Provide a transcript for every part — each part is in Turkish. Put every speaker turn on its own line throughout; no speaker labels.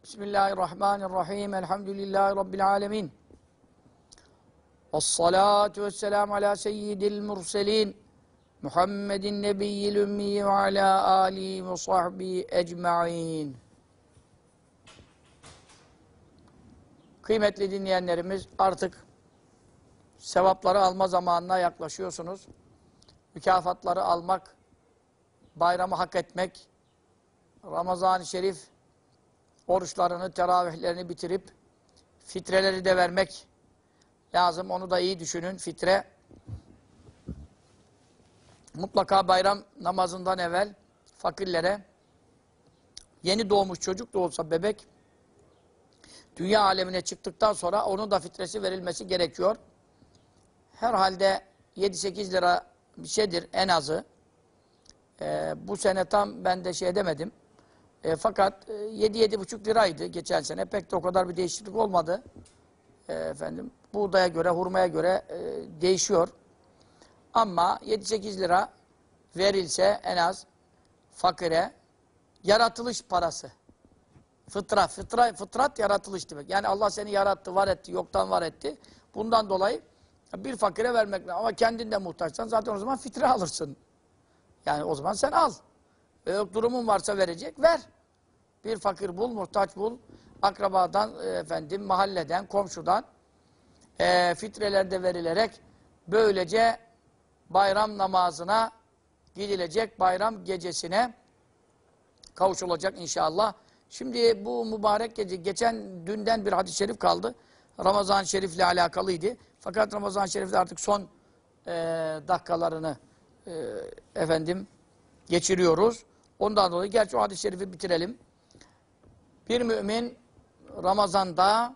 Bismillahirrahmanirrahim. Elhamdülillahi Rabbil alemin. Vessalatu vesselamu ala seyyidil murselin. Muhammedin nebiyyil ümmi ve ala alihi ve sahbihi ecma'in. Kıymetli dinleyenlerimiz, artık sevapları alma zamanına yaklaşıyorsunuz. Mükafatları almak, bayramı hak etmek, Ramazan-ı Şerif oruçlarını, teravihlerini bitirip fitreleri de vermek lazım. Onu da iyi düşünün. Fitre mutlaka bayram namazından evvel fakirlere, yeni doğmuş çocuk da olsa bebek, dünya alemine çıktıktan sonra onun da fitresi verilmesi gerekiyor. Herhalde 7-8 lira bir şeydir en azı. Bu sene tam ben de şey demedim. Fakat 7-7,5 liraydı geçen sene. Pek de o kadar bir değişiklik olmadı. Buğdaya göre, hurmaya göre değişiyor. Ama 7-8 lira verilse en az fakire, yaratılış parası. Fıtrat yaratılış demek. Yani Allah seni yarattı, var etti, yoktan var etti. Bundan dolayı bir fakire vermek lazım. Ama kendin de muhtaçsan zaten o zaman fitre alırsın. Yani o zaman sen al. Yok durumun varsa verecek, ver. Bir fakir bul, muhtaç bul. Akrabadan, mahalleden, komşudan fitreler de verilerek böylece bayram namazına gidilecek, bayram gecesine kavuşulacak inşallah. Şimdi bu mübarek gece, geçen dünden bir hadis-i şerif kaldı. Ramazan-ı Şerif'le alakalıydı. Fakat Ramazan-ı Şerif'te artık son dakikalarını geçiriyoruz. Ondan dolayı gerçi o hadis-i şerifi bitirelim. Bir mümin Ramazan'da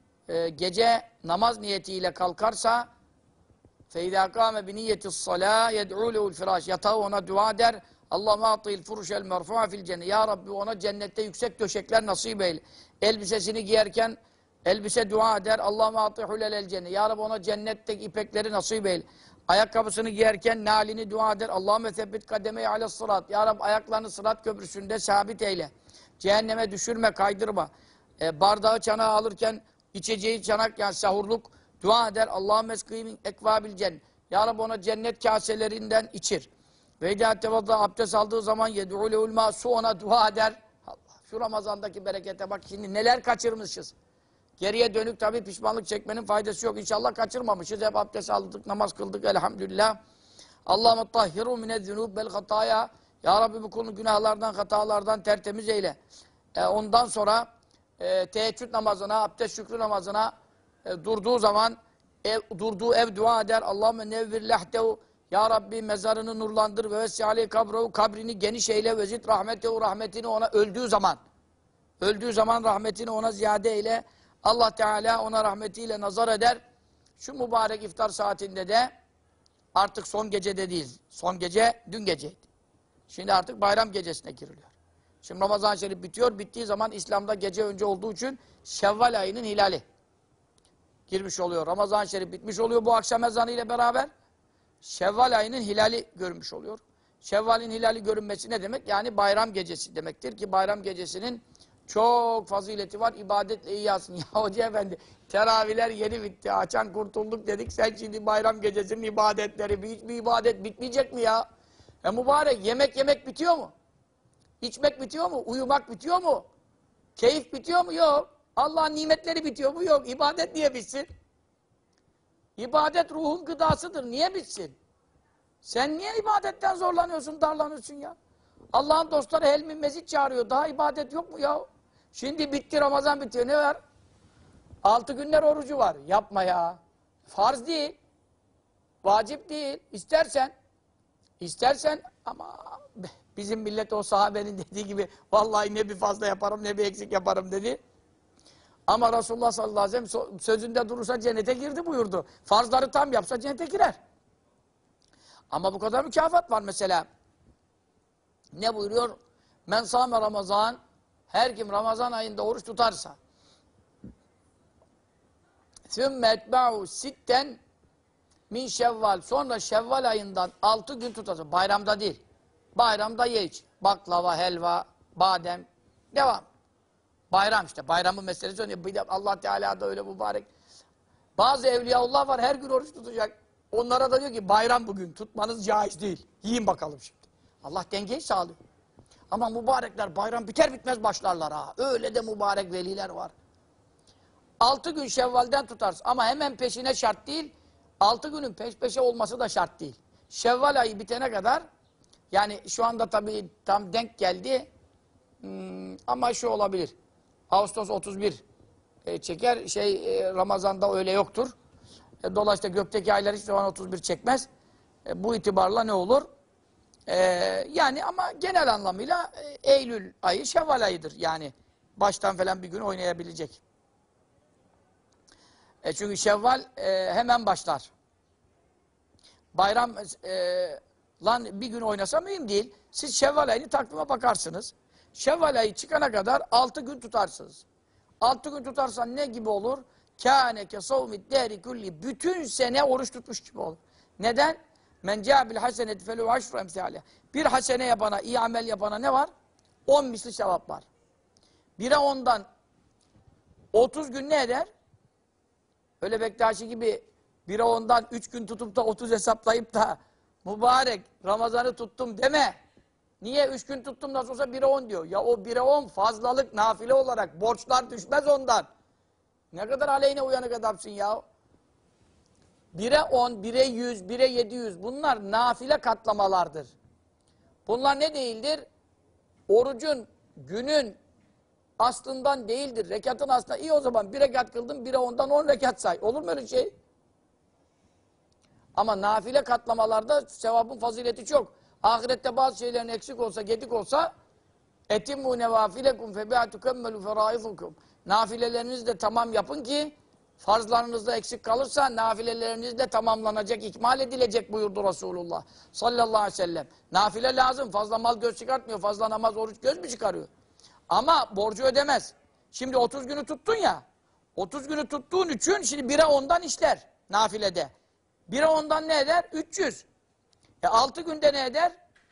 gece namaz niyetiyle kalkarsa فَاِذَا قَامَ بِنِيَّةِ الصَّلَاةِ يَدْعُوا لَهُ الْفِرَاشِ Yatağı ona dua eder. Allahümme atîl furuşel merfu'a fil cennet. Ya Rabbi ona cennette yüksek döşekler nasip eyle. Elbisesini giyerken elbise dua eder. Allahümme atî hulelel cennet. Ya Rabbi ona cennetteki ipekleri nasip eyle. Ayakkabısını giyerken nalini dua eder. Allahümme sebbit kademe-i ales sırat. Ya Rabbi ayaklarını sırat köprüsünde sabit eyle. Cehenneme düşürme, kaydırma. Bardağı, çanağı alırken içeceği çanak, yani sahurluk dua eder. Allahümme eskîmin ekvâbil cennet. Ya Rabbi ona cennet kaselerinden içir. Ve idâ tevadda abdest aldığı zaman yed'û lehul mâ, su ona dua eder. Allah, şu Ramazan'daki berekete bak, şimdi neler kaçırmışız. Geriye dönük tabii pişmanlık çekmenin faydası yok. İnşallah kaçırmamışız. Hep abdest aldık, namaz kıldık elhamdülillah. Allahümme tahhiru minezzünûb bel hatâya. Ya Rabbi bu konu günahlardan, hatalardan tertemiz eyle. Ondan sonra teheccüd namazına, abdest şükrü namazına durduğu zaman durduğu ev dua eder. Allahümme nevvir lehtehu. Ya Rabbi mezarını nurlandır ve vesi'aleyh kabrehu, kabrini geniş eyle ve zid rahmetehu, rahmetini ona öldüğü zaman rahmetini ona ziyade eyle. Allah Teala ona rahmetiyle nazar eder. Şu mübarek iftar saatinde de artık son gecede değil. Son gece dün geceydi. Şimdi artık bayram gecesine giriliyor. Şimdi Ramazan-ı Şerif bitiyor. Bittiği zaman İslam'da gece önce olduğu için Şevval ayının hilali girmiş oluyor. Ramazan-ı Şerif bitmiş oluyor bu akşam ezanı ile beraber. Şevval ayının hilali görünmüş oluyor. Şevval'in hilali görünmesi ne demek? Yani bayram gecesi demektir ki bayram gecesinin çok fazileti var. İbadetle iyi yazsın. Ya Hoca Efendi, teravihler yeni bitti. Açan kurtulduk dedik. Sen şimdi bayram gecesinin ibadetleri, hiçbir ibadet bitmeyecek mi ya? Mübarek, yemek bitiyor mu? İçmek bitiyor mu? Uyumak bitiyor mu? Keyif bitiyor mu? Yok. Allah'ın nimetleri bitiyor mu? Yok. İbadet niye bitsin? İbadet ruhun gıdasıdır. Niye bitsin? Sen niye ibadetten zorlanıyorsun, darlanıyorsun ya? Allah'ın dostları helmi mezit çağırıyor. Daha ibadet yok mu ya? Şimdi bitti, Ramazan bitiyor. Ne var? 6 günler orucu var. Yapma ya. Farz değil. Vacip değil. İstersen ama bizim millet o sahabenin dediği gibi vallahi ne bir fazla yaparım ne bir eksik yaparım dedi. Ama Resulullah sallallahu aleyhi ve sellem sözünde durursa cennete girdi buyurdu. Farzları tam yapsa cennete girer. Ama bu kadar mükafat var mesela. Ne buyuruyor? Men sâme Ramazan, her kim Ramazan ayında oruç tutarsa ثُمَّ اَتْبَعُوا sitten min Şevval, sonra Şevval ayından 6 gün tutarsa, bayramda değil. Bayramda ye iç. Baklava, helva, badem, devam. Bayram işte. Bayramın meselesi öyle. Bir de Allah Teala da öyle mübarek. Bazı evliyaullah var her gün oruç tutacak. Onlara da diyor ki bayram bugün. Tutmanız caiz değil. Yiyin bakalım şimdi. Allah dengeyi sağlıyor. Ama mübarekler bayram biter bitmez başlarlar ha. Öyle de mübarek veliler var. 6 gün Şevval'den tutarsın. Ama hemen peşine şart değil. 6 günün peş peşe olması da şart değil. Şevval ayı bitene kadar, yani şu anda tabii tam denk geldi. Ama şu olabilir. Ağustos 31 çeker. Ramazan'da öyle yoktur. Dolayısıyla gökteki aylar hiçbir zaman 31 çekmez. Bu itibarla ne olur? Yani ama genel anlamıyla Eylül ayı Şevval ayıdır. Yani baştan falan bir gün oynayabilecek. Çünkü Şevval hemen başlar. Bayram lan bir gün oynasa mühim değil. Siz Şevval ayını takvime bakarsınız. Şevval ayı çıkana kadar 6 gün tutarsınız. 6 gün tutarsan ne gibi olur? Kâne ke savmid dehri kulli. Bütün sene oruç tutmuş gibi olur. Neden? Men câbil haseneti felû aşru emsâle. Bir hasene yapana, iyi amel yapana ne var? 10 misli sevap var. 1'e 10'dan 30 gün ne eder? Öyle Bektaşi gibi 1'e 10'dan 3 gün tutup da 30 hesaplayıp da mübarek Ramazan'ı tuttum deme. Niye? 3 gün tuttum nasıl olsa 1'e 10 diyor. Ya o 1'e 10 fazlalık nafile olarak borçlar düşmez ondan. Ne kadar aleyhine uyanık adamsın ya. 1'e 10, 1'e 100, 1'e 700 bunlar nafile katlamalardır. Bunlar ne değildir? Orucun, günün aslından değildir. Rekatın aslında iyi o zaman 1 rekat kıldım 1'e 10'dan 10 rekat say. Olur mu öyle şey? Ama nafile katlamalarda sevabın fazileti çok. Ahirette bazı şeylerin eksik olsa, gedik olsa etimmu nevafilekum febi'atukemmelu feraizukum. Nafilelerinizi de tamam yapın ki farzlarınızda eksik kalırsa nafileleriniz de tamamlanacak, ikmal edilecek buyurdu Resulullah sallallahu aleyhi ve sellem. Nafile lazım. Fazla mal göz çıkartmıyor. Fazla namaz, oruç göz mü çıkarıyor? Ama borcu ödemez. Şimdi 30 günü tuttun ya. 30 günü tuttuğun için şimdi 1'e 10'dan işler nafilede. 1'e 10'dan ne eder? 300. 6 günde ne eder?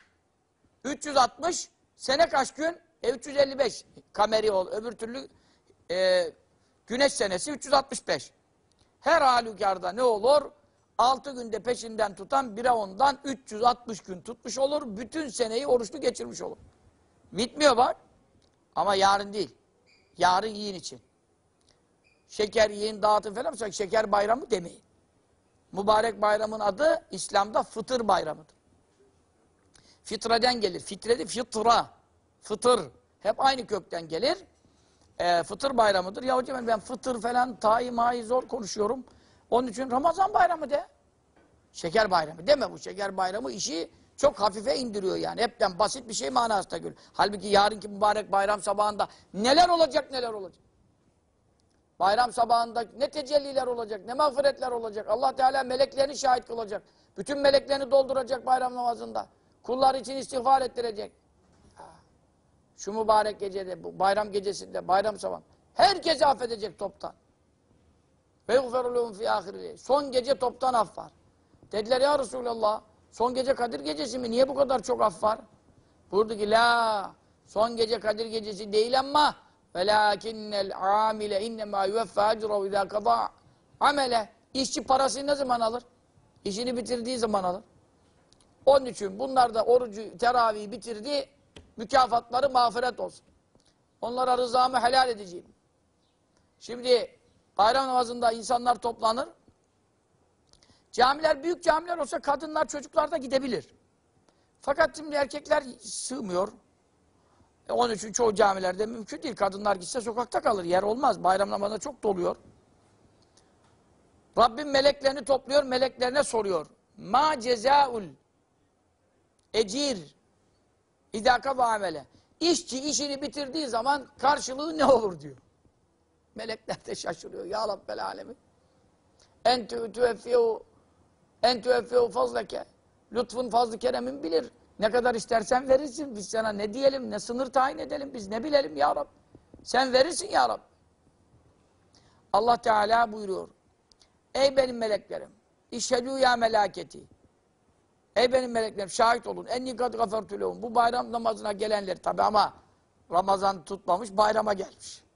360. Sene kaç gün? 355. Kameri ol. Öbür türlü güneş senesi 365. Her halükarda ne olur? 6 günde peşinden tutan 1'e 10'dan 360 gün tutmuş olur. Bütün seneyi oruçlu geçirmiş olur. Bitmiyor bak. Ama yarın değil. Yarın yiyin için. Şeker yiyin, dağıtın falan mı? Şeker bayramı demeyin. Mübarek bayramın adı İslam'da fıtır bayramıdır. Fitreden gelir. Fitredi fıtra. Fıtır. Hep aynı kökten gelir. Fıtır bayramıdır. Ya hocam ben fıtır falan tayi zor konuşuyorum. Onun için Ramazan bayramı de. Şeker bayramı deme bu. Şeker bayramı işi çok hafife indiriyor yani. Hepten basit bir şey manasında görüyor. Halbuki yarınki mübarek bayram sabahında neler olacak neler olacak. Bayram sabahında ne tecelliler olacak, ne mağfiretler olacak. Allah Teala meleklerini şahit kılacak. Bütün meleklerini dolduracak bayram namazında. Kullar için istiğfar ettirecek. Şu mübarek gecede, bu bayram gecesinde, bayram sabahı. Herkesi affedecek toptan. Ve yuferulûhum fî âhirî. Son gece toptan af var. Dediler ya Resulallah, son gece Kadir gecesi mi? Niye bu kadar çok af var? Buyurdu ki la, son gece Kadir gecesi değil ama velâkinnel âmile innemâ yüveffâ ecrahu idâ kadâ amele. İşçi parasını ne zaman alır? İşini bitirdiği zaman alır. Onun için bunlar da orucu, teravihi bitirdi, mükafatları mağfiret olsun. Onlara rızamı helal edeceğim. Şimdi bayram namazında insanlar toplanır. Camiler, büyük camiler olsa kadınlar, çocuklar da gidebilir. Fakat şimdi erkekler sığmıyor. Onun için çoğu camilerde mümkün değil. Kadınlar gitse sokakta kalır, yer olmaz. Bayram namazında çok doluyor. Rabbim meleklerini topluyor, meleklerine soruyor. Ma cezaul ecir idâ kadâ amele. İşçi işini bitirdiği zaman karşılığı ne olur diyor. Melekler de şaşırıyor. Ya Rabbel alemin. En tüveffiyu fazleke. Lütfun fazlı keremin bilir. Ne kadar istersen verirsin. Biz sana ne diyelim, ne sınır tayin edelim. Biz ne bilelim ya Rabbi. Sen verirsin ya Rabbi. Allah Teala buyuruyor. Ey benim meleklerim. İşhedû ya melâketi. Ey benim meleklerim şahit olun. Enni kad gafertü lehum. Bu bayram namazına gelenler tabi ama Ramazan tutmamış bayrama gelmiş.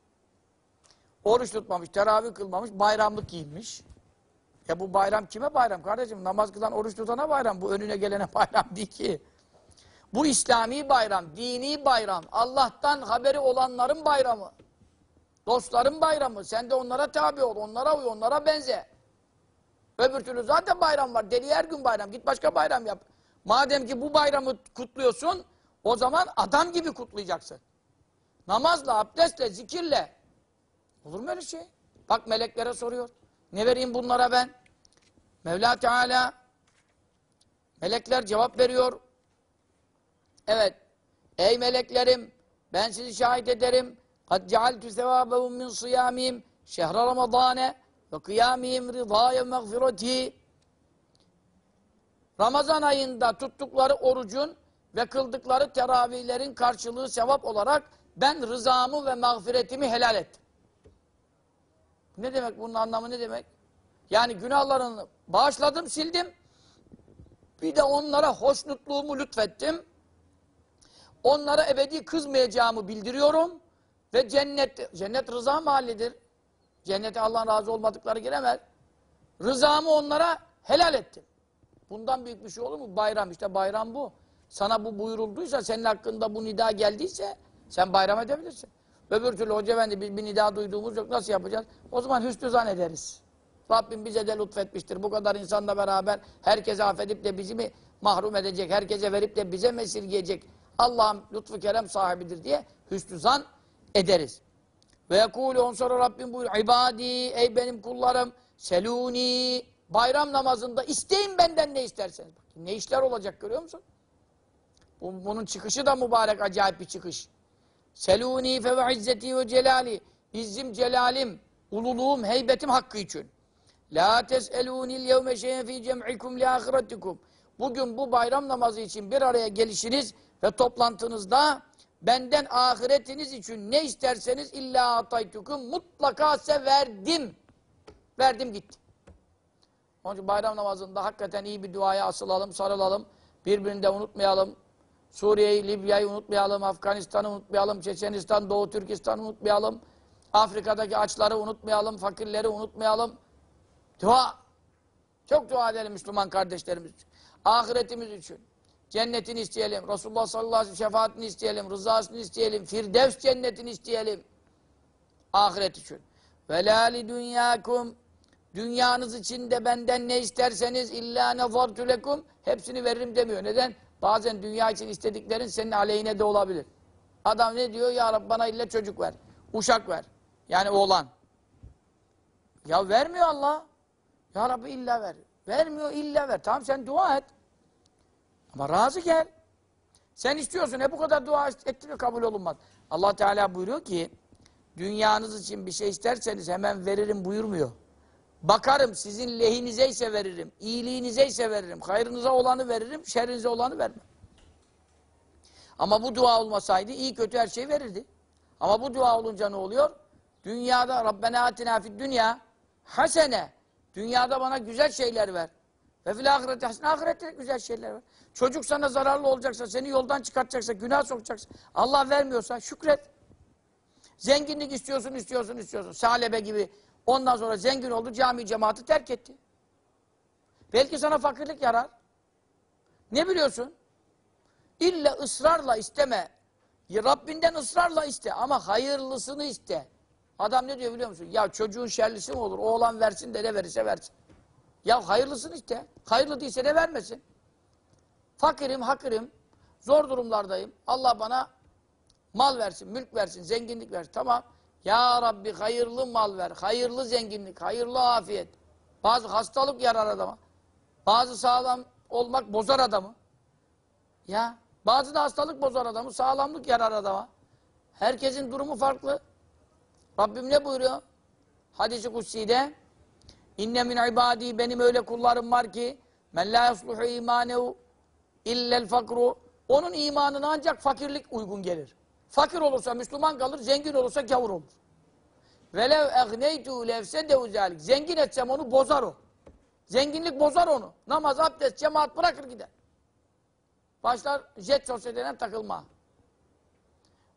Oruç tutmamış, teravih kılmamış, bayramlık giyinmiş. Bu bayram kime bayram kardeşim? Namaz kılan, oruç tutana bayram. Bu önüne gelene bayram değil ki. Bu İslami bayram, dini bayram. Allah'tan haberi olanların bayramı. Dostların bayramı. Sen de onlara tabi ol, onlara uy, onlara benze. Öbür türlü zaten bayram var. Deli her gün bayram. Git başka bayram yap. Madem ki bu bayramı kutluyorsun, o zaman adam gibi kutlayacaksın. Namazla, abdestle, zikirle. Olur mu öyle şey? Bak meleklere soruyor. Ne vereyim bunlara ben? Mevla Teala, melekler cevap veriyor. Evet. Ey meleklerim, ben sizi şahit ederim. قَدْ جَعَلْتُ ثَوَابَهُمْ مِنْ صِيَامِهِمْ شَهْرَ رَمَضَانَ وَقِيَامِهِمْ رِضَايَ مَغْفِرَتِهِ. Ramazan ayında tuttukları orucun ve kıldıkları teravihlerin karşılığı sevap olarak ben rızamı ve mağfiretimi helal ettim. Ne demek? Bunun anlamı ne demek? Yani günahlarını bağışladım, sildim. Bir de onlara hoşnutluğumu lütfettim. Onlara ebedi kızmayacağımı bildiriyorum. Ve cennet rıza mahallidir. Cennete Allah'ın razı olmadıkları giremez. Rızamı onlara helal ettim. Bundan büyük bir şey olur mu? Bayram. İşte bayram bu. Sana bu buyurulduysa, senin hakkında bu nida geldiyse sen bayram edebilirsin. Öbür türlü hoca efendi bir nida duyduğumuz yok. Nasıl yapacağız? O zaman hüsnü zan ederiz. Rabbim bize de lütfetmiştir. Bu kadar insanla beraber herkese affedip de bizi mi mahrum edecek? Herkese verip de bize mi esirgeyecek? Allah'ım lütfu kerem sahibidir diye hüsnü zan ederiz. Ve yekûlü on sonra Rabbim buyuruyor. İbâdî, ey benim kullarım, selûni, bayram namazında isteyin benden ne isterseniz. Bak, ne işler olacak görüyor musun? Bunun çıkışı da mübarek, acayip bir çıkış. Selûni fe ve izzeti ve celali. İzzim, celalim, ululuğum, heybetim hakkı için. La tes'elûnil yevme şeyen fî cem'ikum li ahiretikum. Bugün bu bayram namazı için bir araya gelişiniz ve toplantınızda benden ahiretiniz için ne isterseniz illa ataytukum, mutlaka size verdim. Verdim gitti. Onun için bayram namazında hakikaten iyi bir duaya asılalım, sarılalım. Birbirini de unutmayalım. Suriye'yi, Libya'yı unutmayalım. Afganistan'ı unutmayalım. Çeçenistan, Doğu Türkistan'ı unutmayalım. Afrika'daki açları unutmayalım. Fakirleri unutmayalım. Dua. Çok dua edelim Müslüman kardeşlerimiz için. Ahiretimiz için. Cennetini isteyelim. Resulullah sallallahu aleyhi ve sellem şefaatini isteyelim. Rızasını isteyelim. Firdevs cennetini isteyelim. Ahiret için. Ve la li dünyakum. Dünyanız için de benden ne isterseniz illa nezartu lekum. Hepsini veririm demiyor. Neden? Bazen dünya için istediklerin senin aleyhine de olabilir. Adam ne diyor? Ya Rabbi bana illa çocuk ver. Uşak ver. Yani oğlan. Ya vermiyor Allah. Ya Rabbi illa ver. Vermiyor illa ver. Tamam sen dua et. Ama razı gel. Sen istiyorsun. Bu kadar dua etti mi kabul olunmaz. Allah Teala buyuruyor ki dünyanız için bir şey isterseniz hemen veririm buyurmuyor. Bakarım sizin lehinize ise veririm. İyiliğinize ise veririm. Hayrınıza olanı veririm. Şerrinize olanı vermem. Ama bu dua olmasaydı iyi kötü her şeyi verirdi. Ama bu dua olunca ne oluyor? Dünyada Rabbena atina fid dünya hasene. Dünyada bana güzel şeyler ver. Ve fil ahirete hasene. Ahirette güzel şeyler ver. Çocuk sana zararlı olacaksa, seni yoldan çıkartacaksa, günah sokacaksa, Allah vermiyorsa şükret. Zenginlik istiyorsun. Salebe gibi. Ondan sonra zengin oldu, cami cemaati terk etti. Belki sana fakirlik yarar. Ne biliyorsun? İlla ısrarla isteme. Rabbinden ısrarla iste ama hayırlısını iste. Adam ne diyor biliyor musun? Ya çocuğun şerlisi mi olur? Oğlan versin de ne verirse versin. Ya hayırlısını iste. Hayırlı değilse de vermesin. Fakirim, hakirim, zor durumlardayım. Allah bana mal versin, mülk versin, zenginlik versin. Tamam. Ya Rabbi hayırlı mal ver, hayırlı zenginlik, hayırlı afiyet. Bazı hastalık yarar adama. Bazı sağlam olmak bozar adamı. Ya bazı da hastalık bozar adamı, sağlamlık yarar adama. Herkesin durumu farklı. Rabbim ne buyuruyor? Hadis-i Kutsi'de İnne min ibadi, benim öyle kullarım var ki men la yasluhu imanehu illel fakru. Onun imanına ancak fakirlik uygun gelir. Fakir olursa Müslüman kalır, zengin olursa gavur olur. Velev egneytu lefsedehu zalik. Zengin etsem onu bozar o. Zenginlik bozar onu. Namaz, abdest, cemaat bırakır gider. Başlar jet sosyeteden takılma.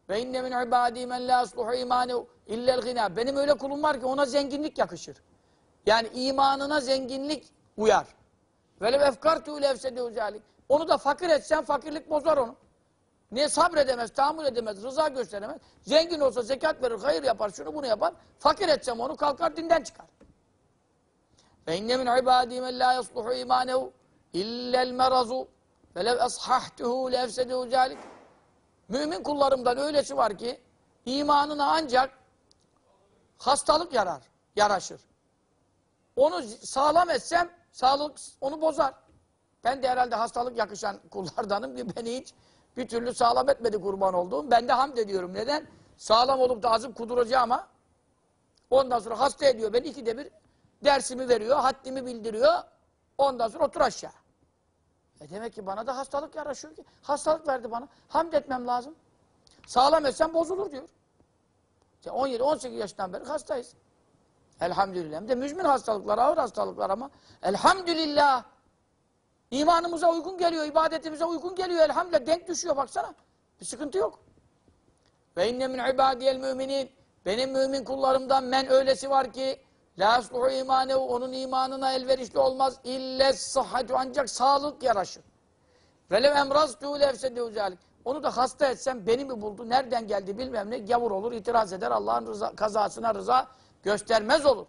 Ve inne min ibadî men lâ yasluhu îmânehu illel ghinâ. Benim öyle kulum var ki ona zenginlik yakışır. Yani imanına zenginlik uyar. Velev efkartû lefsedû zâlik. Onu da fakir etsen fakirlik bozar onu. Niye sabredemez, tahammül edemez, rıza gösteremez. Zengin olsa zekat verir, hayır yapar, şunu bunu yapar. Fakir etsem onu kalkar dinden çıkar. Ve inne min ibâdî men lâ yasluhu îmânehu illel merazu velev eshahtuhu lefsedû zâlik. Mümin kullarımdan öylesi var ki imanına ancak hastalık yaraşır. Onu sağlam etsem sağlık onu bozar. Ben de herhalde hastalık yakışan kullardanım ki beni hiç bir türlü sağlam etmedi kurban olduğum. Ben de hamd ediyorum. Neden? Sağlam olup da azıp kuduracağım ama ondan sonra hasta ediyor. Ben ikide bir dersimi veriyor, haddimi bildiriyor. Ondan sonra otur aşağı. Demek ki bana da hastalık yaraşıyor ki. Hastalık verdi bana. Hamd etmem lazım. Sağlam etsem bozulur diyor. 17-18 yaşından beri hastayız. Elhamdülillah. Hem de müzmin hastalıklar, ağır hastalıklar ama elhamdülillah. İmanımıza uygun geliyor, ibadetimize uygun geliyor. Elhamdülillah denk düşüyor baksana. Bir sıkıntı yok. Ve inne min ibadiyel müminin. Benim mümin kullarımdan men öylesi var ki la yasluhu imanehu, onun imanına elverişli olmaz. İlle sıhhatu, ancak sağlık yaraşır. Velev emraztu lefsedû zâlik. Onu da hasta etsem beni mi buldu, nereden geldi bilmem ne, gavur olur, itiraz eder, Allah'ın kazasına rıza göstermez olur.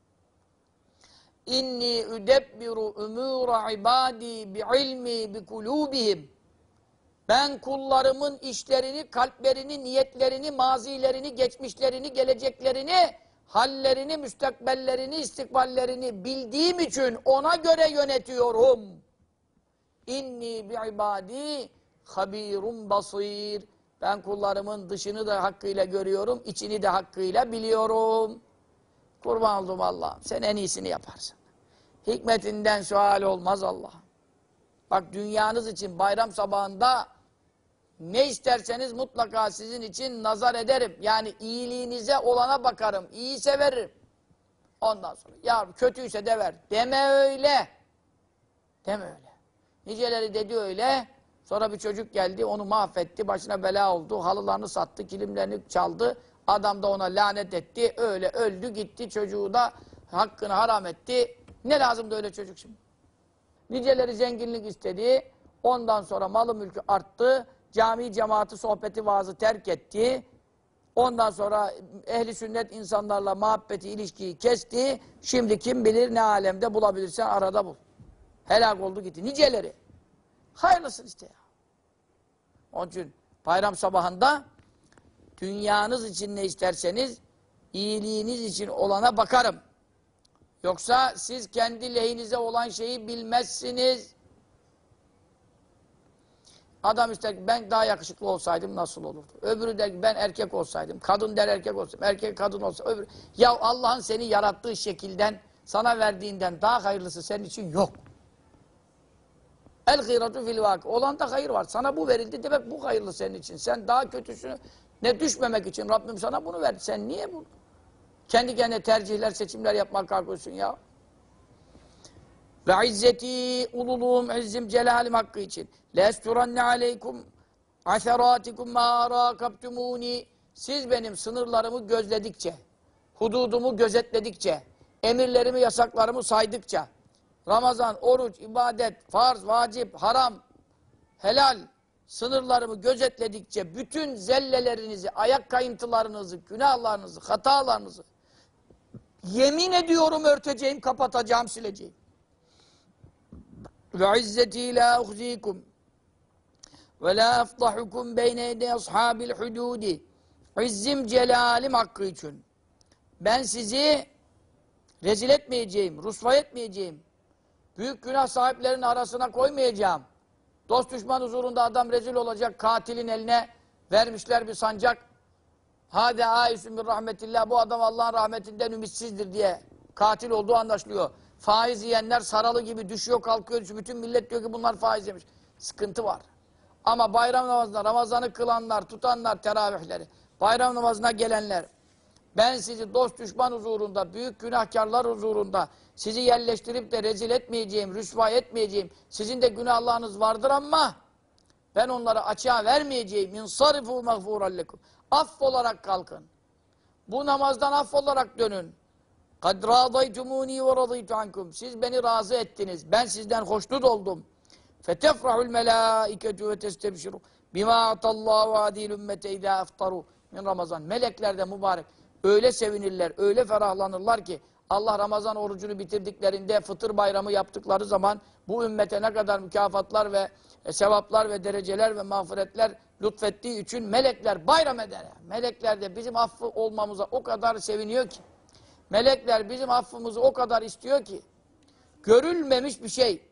İnni üdebbiru umûra ibâdî bi'ilmi bikulûbihim. Ben kullarımın işlerini, kalplerini, niyetlerini, mazilerini, geçmişlerini, geleceklerini, hallerini, müstakbellerini, istikballerini bildiğim için ona göre yönetiyorum. İnni bi'ibâdî habîrun basîr. Ben kullarımın dışını da hakkıyla görüyorum, içini de hakkıyla biliyorum. Kurban oldum Allah'ım. Sen en iyisini yaparsın. Hikmetinden sual olmaz Allah'ım. Bak dünyanız için bayram sabahında ne isterseniz mutlaka sizin için nazar ederim. Yani iyiliğinize olana bakarım. İyiyse veririm. Ondan sonra ya kötüyse de ver. Deme öyle. Deme öyle. Niceleri dedi öyle. Sonra bir çocuk geldi, onu mahvetti, başına bela oldu, halılarını sattı, kilimlerini çaldı. Adam da ona lanet etti, öyle öldü gitti, çocuğu da hakkını haram etti. Ne lazımdı öyle çocuk şimdi? Niceleri zenginlik istedi, ondan sonra malı mülkü arttı, cami cemaati sohbeti vaazı terk etti. Ondan sonra ehli sünnet insanlarla muhabbeti, ilişkiyi kesti. Şimdi kim bilir ne alemde bulabilirsen arada bul. Helak oldu gitti. Niceleri. Hayırlısın işte ya. Onun için bayram sabahında dünyanız için ne isterseniz iyiliğiniz için olana bakarım. Yoksa siz kendi lehinize olan şeyi bilmezsiniz. Adam ister ki ben daha yakışıklı olsaydım nasıl olurdu? Öbürü der ki ben erkek olsaydım. Kadın der erkek olsaydım. Erkek kadın olsa. Öbürü. Ya Allah'ın seni yarattığı şekilden, sana verdiğinden daha hayırlısı senin için yok. El gîratu fil vâki. Olanda hayır var. Sana bu verildi demek bu hayırlı senin için. Sen daha kötüsünü ne düşmemek için Rabbim sana bunu verdi. Sen niye bunu? Kendi kendine tercihler, seçimler yapmak kalkıyorsun ya. Ve izzeti, ululuğum, izzim, celalim hakkı için. Lesturanne aleykum aseratikum ma rakabtumuni. Siz benim sınırlarımı gözledikçe, hududumu gözetledikçe, emirlerimi, yasaklarımı saydıkça, Ramazan, oruç, ibadet, farz, vacip, haram, helal sınırlarımı gözetledikçe bütün zellelerinizi, ayak kayıntılarınızı, günahlarınızı, hatalarınızı yemin ediyorum örteceğim, kapatacağım, sileceğim. Ve izzeti la uhzikum ve la afdahukum beyne yedey ashabil hududi. İzzim celalim hakkı için. Ben sizi rezil etmeyeceğim, rusva etmeyeceğim. Büyük günah sahiplerinin arasına koymayacağım. Dost düşman huzurunda adam rezil olacak, katilin eline vermişler bir sancak. Hâde âisün bir rahmetillah, bu adam Allah'ın rahmetinden ümitsizdir diye katil olduğu anlaşılıyor. Faiz yiyenler saralı gibi düşüyor, kalkıyor, bütün millet diyor ki bunlar faiz yemiş. Sıkıntı var. Ama bayram namazında Ramazan'ı kılanlar, tutanlar, teravihleri, bayram namazına gelenler, ben sizi dost düşman huzurunda, büyük günahkarlar huzurunda sizi yerleştirip de rezil etmeyeceğim, rüsva etmeyeceğim. Sizin de günahlarınız vardır ama Ben onları açığa vermeyeceğim. İnsarifu mağfuran lekum. Aff olarak kalkın. Bu namazdan aff olarak dönün. Kad radaytumuni ve radaytu ankum. Siz beni razı ettiniz. Ben sizden hoşnut oldum. Fetefrahul melâiketu ve testebşiru bimâ atallâhu adîl ümmete idâ eftaru min Ramazan. Melekler de mübarek. Öyle sevinirler, öyle ferahlanırlar ki Allah Ramazan orucunu bitirdiklerinde fıtır bayramı yaptıkları zaman bu ümmete ne kadar mükafatlar ve sevaplar ve dereceler ve mağfiretler lütfettiği için melekler bayram eder. Melekler de bizim affı olmamıza o kadar seviniyor ki. Melekler bizim affımızı o kadar istiyor ki. Görülmemiş bir şey.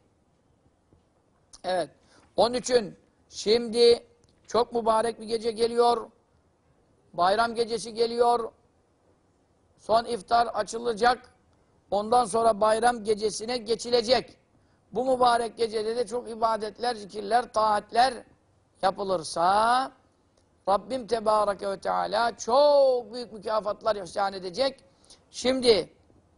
Evet. Onun için şimdi çok mübarek bir gece geliyor. Bayram gecesi geliyor. Son iftar açılacak. Ondan sonra bayram gecesine geçilecek. Bu mübarek gecede de çok ibadetler, zikirler, taatler yapılırsa Rabbim Tebareke ve Teala çok büyük mükafatlar ihsan edecek. Şimdi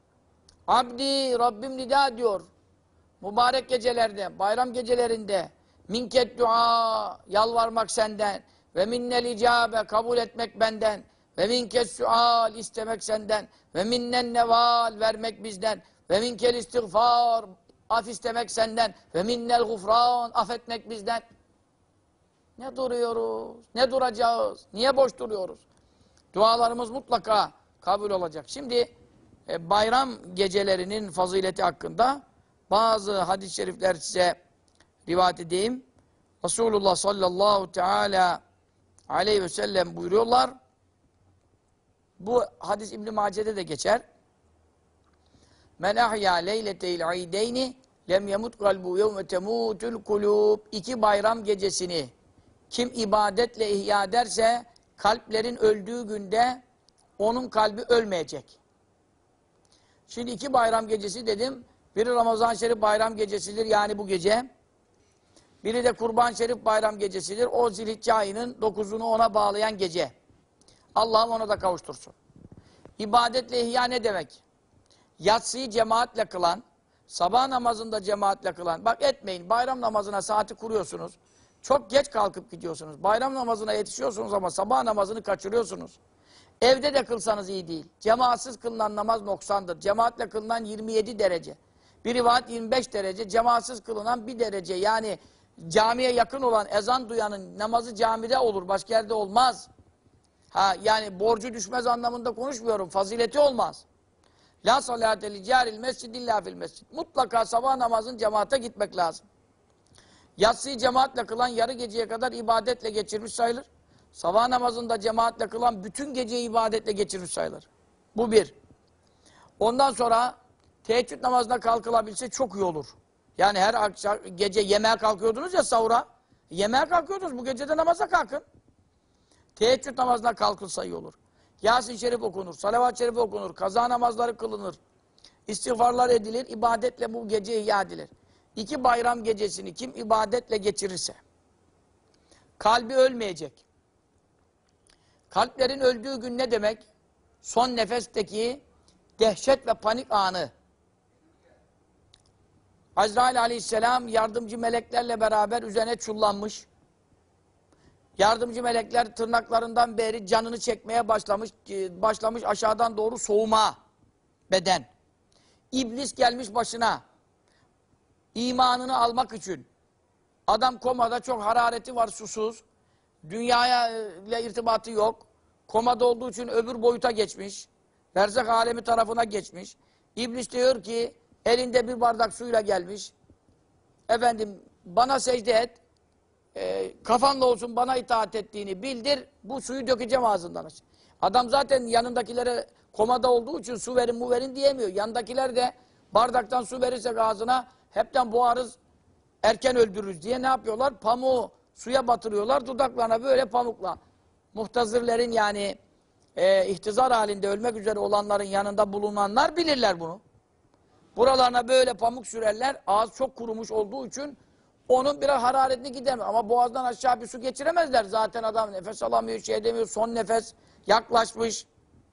Abdi Rabbim nida diyor. Mübarek gecelerde, bayram gecelerinde minket dua, yalvarmak senden ve minnel icabe, kabul etmek benden ve minket sual, istemek senden ve minnen neval, vermek bizden ve minkel istiğfar, af istemek senden ve minnel gufran, affetmek bizden. Ne duruyoruz? Ne duracağız? Niye boş duruyoruz? Dualarımız mutlaka kabul olacak. Şimdi bayram gecelerinin fazileti hakkında bazı hadis-i şerifler size rivayet edeyim. Resulullah sallallahu teala aleyhi ve sellem buyuruyorlar. Bu hadis İbn-i Mace'de de geçer. Men ahya leyleteyl ideyni lem yemut kalbu yevme temutul kulub. İki bayram gecesini kim ibadetle ihya ederse kalplerin öldüğü günde onun kalbi ölmeyecek. Şimdi iki bayram gecesi dedim. Biri Ramazan-ı Şerif bayram gecesidir, yani bu gece. Biri de Kurban-ı Şerif bayram gecesidir. O Zilhicce ayının 9'unu ona bağlayan gece. Allah'ım ona da kavuştursun. İbadetle ihya ne demek? Yatsıyı cemaatle kılan, sabah namazında cemaatle kılan. Bak etmeyin, bayram namazına saati kuruyorsunuz. Çok geç kalkıp gidiyorsunuz. Bayram namazına yetişiyorsunuz ama sabah namazını kaçırıyorsunuz. Evde de kılsanız iyi değil. Cemaatsiz kılınan namaz noksandır. Cemaatle kılınan 27 derece. Bir rivayet 25 derece. Cemaatsiz kılınan 1 derece. Yani camiye yakın olan, ezan duyanın namazı camide olur. Başka yerde olmaz. Yani borcu düşmez anlamında konuşmuyorum. Fazileti olmaz. La salate li caril mescid illa fil mescid. Mutlaka sabah namazın cemaate gitmek lazım. Yatsıyı cemaatle kılan yarı geceye kadar ibadetle geçirmiş sayılır. Sabah namazında cemaatle kılan bütün geceyi ibadetle geçirmiş sayılır. Bu bir. Ondan sonra teheccüd namazına kalkılabilse çok iyi olur. Yani her akşam gece yemeğe kalkıyordunuz ya sahura. Yemeğe kalkıyordunuz, bu gecede namaza kalkın. Teheccüd namazına kalkılsa iyi olur. Yasin Şerif okunur, salavat-ı şerif okunur, kaza namazları kılınır. İstiğfarlar edilir, ibadetle bu gece ihya edilir. İki bayram gecesini kim ibadetle geçirirse kalbi ölmeyecek. Kalplerin öldüğü gün ne demek? Son nefesteki dehşet ve panik anı. Azrail aleyhisselam yardımcı meleklerle beraber üzerine çullanmış. Yardımcı melekler tırnaklarından beri canını çekmeye başlamış aşağıdan doğru soğuma beden. İblis gelmiş başına. İmanını almak için. Adam komada, çok harareti var, susuz. Dünyaya ile irtibatı yok. Komada olduğu için öbür boyuta geçmiş. Berzak alemi tarafına geçmiş. İblis diyor ki elinde bir bardak suyla gelmiş. Efendim bana secde et. Kafanla olsun bana itaat ettiğini bildir. Bu suyu dökeceğim ağzından. Adam zaten yanındakilere komada olduğu için su verin mu verin diyemiyor. Yanındakiler de bardaktan su verirsek ağzına hepten boğarız, erken öldürürüz diye ne yapıyorlar? Pamuğu suya batırıyorlar, dudaklarına böyle pamukla. Muhtazırlerin yani ihtizar halinde ölmek üzere olanların yanında bulunanlar bilirler bunu. Buralarına böyle pamuk sürerler, ağız çok kurumuş olduğu için onun biraz hararetini gidemiyor. Ama boğazdan aşağı bir su geçiremezler. Zaten adam nefes alamıyor, şey demiyor, son nefes yaklaşmış.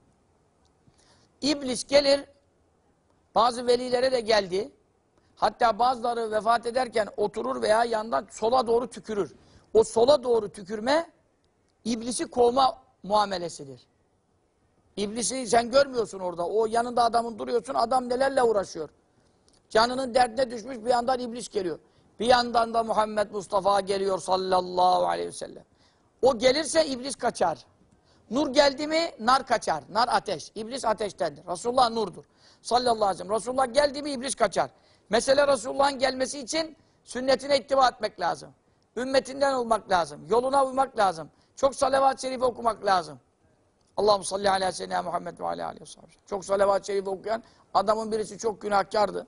İblis gelir, bazı velilere de geldi. Hatta bazıları vefat ederken oturur veya yandan sola doğru tükürür. o sola doğru tükürme iblisi kovma muamelesidir. İblisi sen görmüyorsun orada. O yanında adamın duruyorsun. Adam nelerle uğraşıyor. Canının derdine düşmüş, bir yandan iblis geliyor. Bir yandan da Muhammed Mustafa geliyor sallallahu aleyhi ve sellem. O gelirse iblis kaçar. Nur geldi mi nar kaçar. Nar ateş. İblis ateştendir. Resulullah nurdur. Sallallahu aleyhi ve sellem. Resulullah geldi mi iblis kaçar. Mesele Resulullah'ın gelmesi için sünnetine ittiba etmek lazım. Ümmetinden olmak lazım. Yoluna uymak lazım. Çok salavat-ı şerife okumak lazım. Allahu salli ala seyyidina Muhammed ve ala aleyhi ve sellem. Çok salavat-ı şerife okuyan adamın birisi çok günahkardı.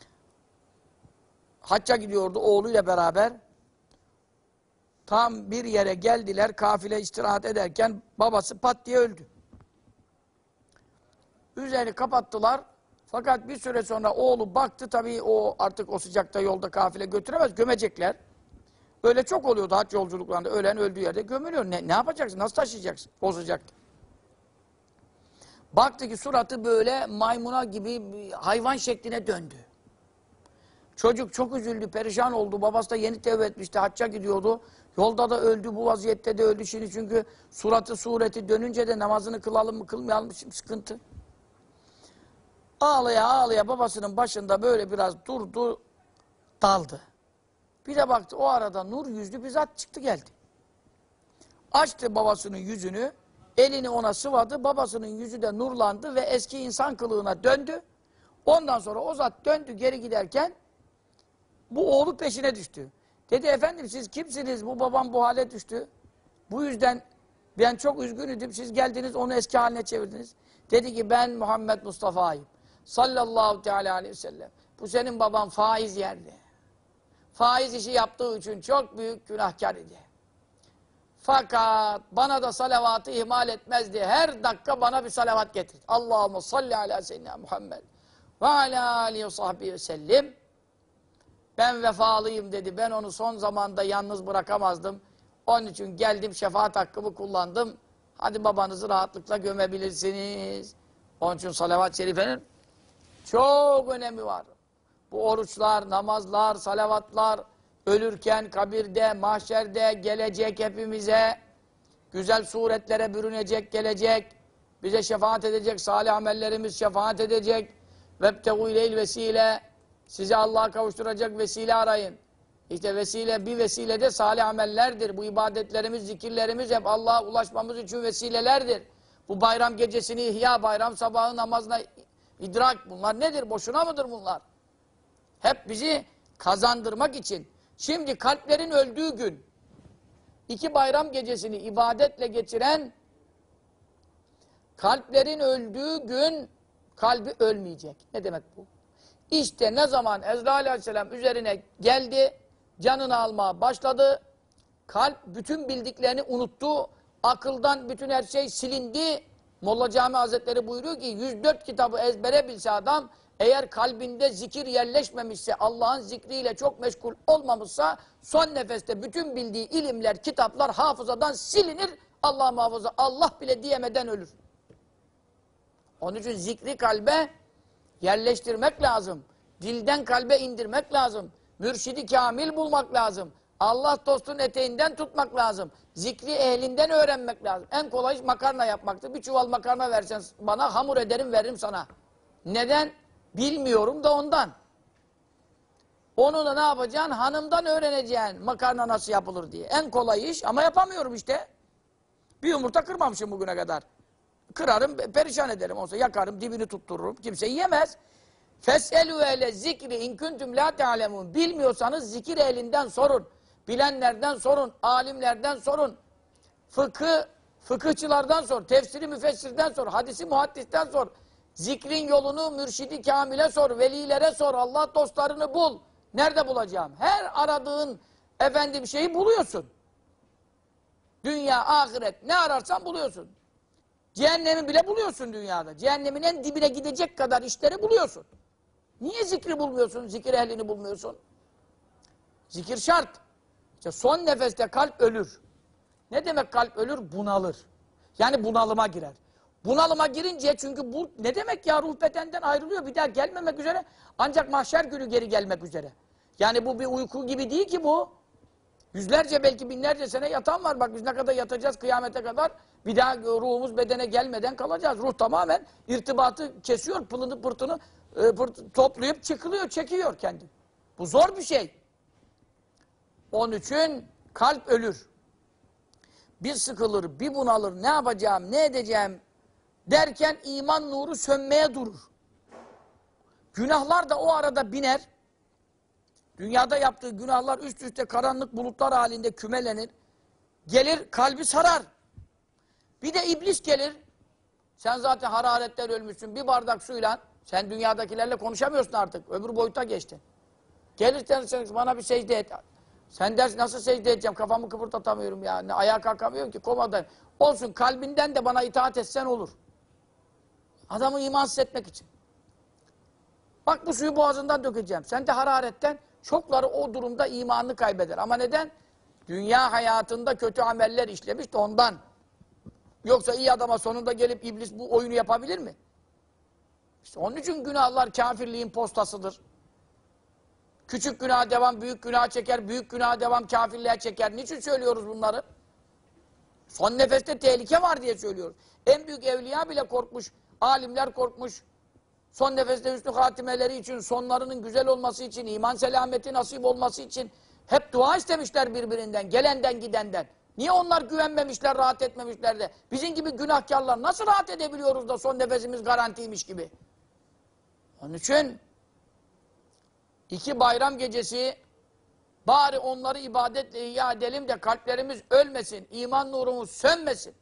Hacca gidiyordu oğluyla beraber. Tam bir yere geldiler, kafile istirahat ederken babası pat diye öldü. Üzerini kapattılar. Fakat bir süre sonra oğlu baktı, tabii o artık o sıcakta yolda kafile götüremez, gömecekler. Öyle çok oluyordu hac yolculuklarında, ölen öldüğü yerde gömülüyor. Ne yapacaksın, nasıl taşıyacaksın o sıcakta? Baktı ki suratı böyle maymuna gibi hayvan şekline döndü. Çocuk çok üzüldü, perişan oldu. Babası da yeni tevbe etmişti, hacca gidiyordu. Yolda da öldü, bu vaziyette de öldü şimdi çünkü sureti dönünce de namazını kılalım mı kılmayalım mı şimdi sıkıntı. Ağlaya ağlaya babasının başında böyle biraz durdu, daldı. Bir de baktı o arada nur yüzlü bir zat çıktı geldi. Açtı babasının yüzünü, elini ona sıvadı, babasının yüzü de nurlandı ve eski insan kılığına döndü. Ondan sonra o zat döndü geri giderken bu oğlu peşine düştü. Dedi efendim siz kimsiniz? Bu babam bu hale düştü. Bu yüzden ben çok üzgünüydüm. Siz geldiniz onu eski haline çevirdiniz. Dedi ki ben Muhammed Mustafa'yım. Sallallahu teala aleyhi ve sellem. Bu senin baban faiz yerdi. Faiz işi yaptığı için çok büyük günahkar idi. Fakat bana da salavatı ihmal etmezdi. Her dakika bana bir salavat getir. Allahumme salli ala seyyidina Muhammed ve ala aleyhi ve sahbihi ve sellim. Ben vefalıyım dedi. Ben onu son zamanda yalnız bırakamazdım. Onun için geldim, şefaat hakkımı kullandım. Hadi babanızı rahatlıkla gömebilirsiniz. Onun için salavat-ı şerifenin çok önemi var. Bu oruçlar, namazlar, salavatlar, ölürken kabirde, mahşerde gelecek hepimize, güzel suretlere bürünecek, gelecek, bize şefaat edecek, salih amellerimiz şefaat edecek. وَبْتَغُوا اِلَيْهِ vesile. Sizi Allah'a kavuşturacak vesile arayın. İşte vesile, bir vesile de salih amellerdir. Bu ibadetlerimiz, zikirlerimiz hep Allah'a ulaşmamız için vesilelerdir. Bu bayram gecesini ihya, bayram sabahı namazına idrak, bunlar nedir? Boşuna mıdır bunlar? Hep bizi kazandırmak için. Şimdi kalplerin öldüğü gün, 2 bayram gecesini ibadetle geçiren, kalplerin öldüğü gün kalbi ölmeyecek. Ne demek bu? İşte ne zaman Ezrail aleyhisselam üzerine geldi, canını almaya başladı, kalp bütün bildiklerini unuttu, akıldan bütün her şey silindi. Molla Cami Hazretleri buyuruyor ki 104 kitabı ezbere bilse adam, eğer kalbinde zikir yerleşmemişse, Allah'ın zikriyle çok meşgul olmamışsa, son nefeste bütün bildiği ilimler, kitaplar hafızadan silinir, Allah muhafaza, Allah bile diyemeden ölür. Onun için zikri kalbe yerleştirmek lazım. Dilden kalbe indirmek lazım. Mürşidi kamil bulmak lazım. Allah dostunun eteğinden tutmak lazım. Zikri ehlinden öğrenmek lazım. En kolay iş makarna yapmaktır. Bir çuval makarna versen bana, hamur ederim veririm sana. Neden? Bilmiyorum da ondan. Onu da ne yapacaksın? Hanımdan öğreneceksin makarna nasıl yapılır diye. En kolay iş ama yapamıyorum işte. Bir yumurta kırmamışım bugüne kadar. Kırarım, perişan ederim. Olsa yakarım, dibini tuttururum. Kimse yiyemez. فَسْأَلُوا اَهْلَ zikri in kuntum la ta'lemun. Bilmiyorsanız zikir ehlinden sorun. Bilenlerden sorun, alimlerden sorun. Fıkıhçılardan sor, tefsiri müfessirden sor, hadisi muhaddisten sor. Zikrin yolunu mürşidi kamile sor, velilere sor, Allah dostlarını bul. Nerede bulacağım? Her aradığın şeyi buluyorsun. Dünya, ahiret ne ararsan buluyorsun. Cehennemi bile buluyorsun dünyada. Cehennemin en dibine gidecek kadar işleri buluyorsun. Niye zikri bulmuyorsun? Zikir ehlini bulmuyorsun. Zikir şart. İşte son nefeste kalp ölür. Ne demek kalp ölür? Bunalır. Yani bunalıma girer. Bunalıma girince, çünkü bu ne demek ya, ruh bedenden ayrılıyor, bir daha gelmemek üzere, ancak mahşer günü geri gelmek üzere. Yani bu bir uyku gibi değil ki bu. Yüzlerce belki binlerce sene yatan var. Bak biz ne kadar yatacağız kıyamete kadar. Bir daha ruhumuz bedene gelmeden kalacağız. Ruh tamamen irtibatı kesiyor. Pılını pırtını toplayıp çıkılıyor, çekiyor kendi. Bu zor bir şey. Onun için kalp ölür. Bir sıkılır, bir bunalır. Ne yapacağım, ne edeceğim derken iman nuru sönmeye durur. Günahlar da o arada biner. Dünyada yaptığı günahlar üst üste karanlık bulutlar halinde kümelenir. Gelir kalbi sarar. Bir de iblis gelir. Sen zaten hararetten ölmüşsün. Bir bardak suyla sen dünyadakilerle konuşamıyorsun artık. Öbür boyuta geçtin. Gelir dersin bana bir secde et. Sen dersin nasıl secde edeceğim? Kafamı kıpırdatamıyorum ya. Ayağa kalkamıyorum ki komadayım. Olsun kalbinden de bana itaat etsen olur. Adamı imansız etmek için. Bak bu suyu boğazından dökeceğim. Sen de hararetten çokları o durumda imanını kaybeder. Ama neden? Dünya hayatında kötü ameller işlemiş de ondan. Yoksa iyi adama sonunda gelip iblis bu oyunu yapabilir mi? İşte onun için günahlar kafirliğin postasıdır. Küçük günah devam, büyük günah çeker, büyük günah devam, kafirliğe çeker. Niçin söylüyoruz bunları? Son nefeste tehlike var diye söylüyoruz. En büyük evliya bile korkmuş, alimler korkmuş. Son nefeste hüsnü hatimeleri için, sonlarının güzel olması için, iman selameti nasip olması için hep dua istemişler birbirinden, gelenden gidenden. Niye onlar güvenmemişler, rahat etmemişler de? Bizim gibi günahkarlar nasıl rahat edebiliyoruz da son nefesimiz garantiymiş gibi? Onun için 2 bayram gecesi bari onları ibadetle ihya edelim de kalplerimiz ölmesin, iman nurumuz sönmesin.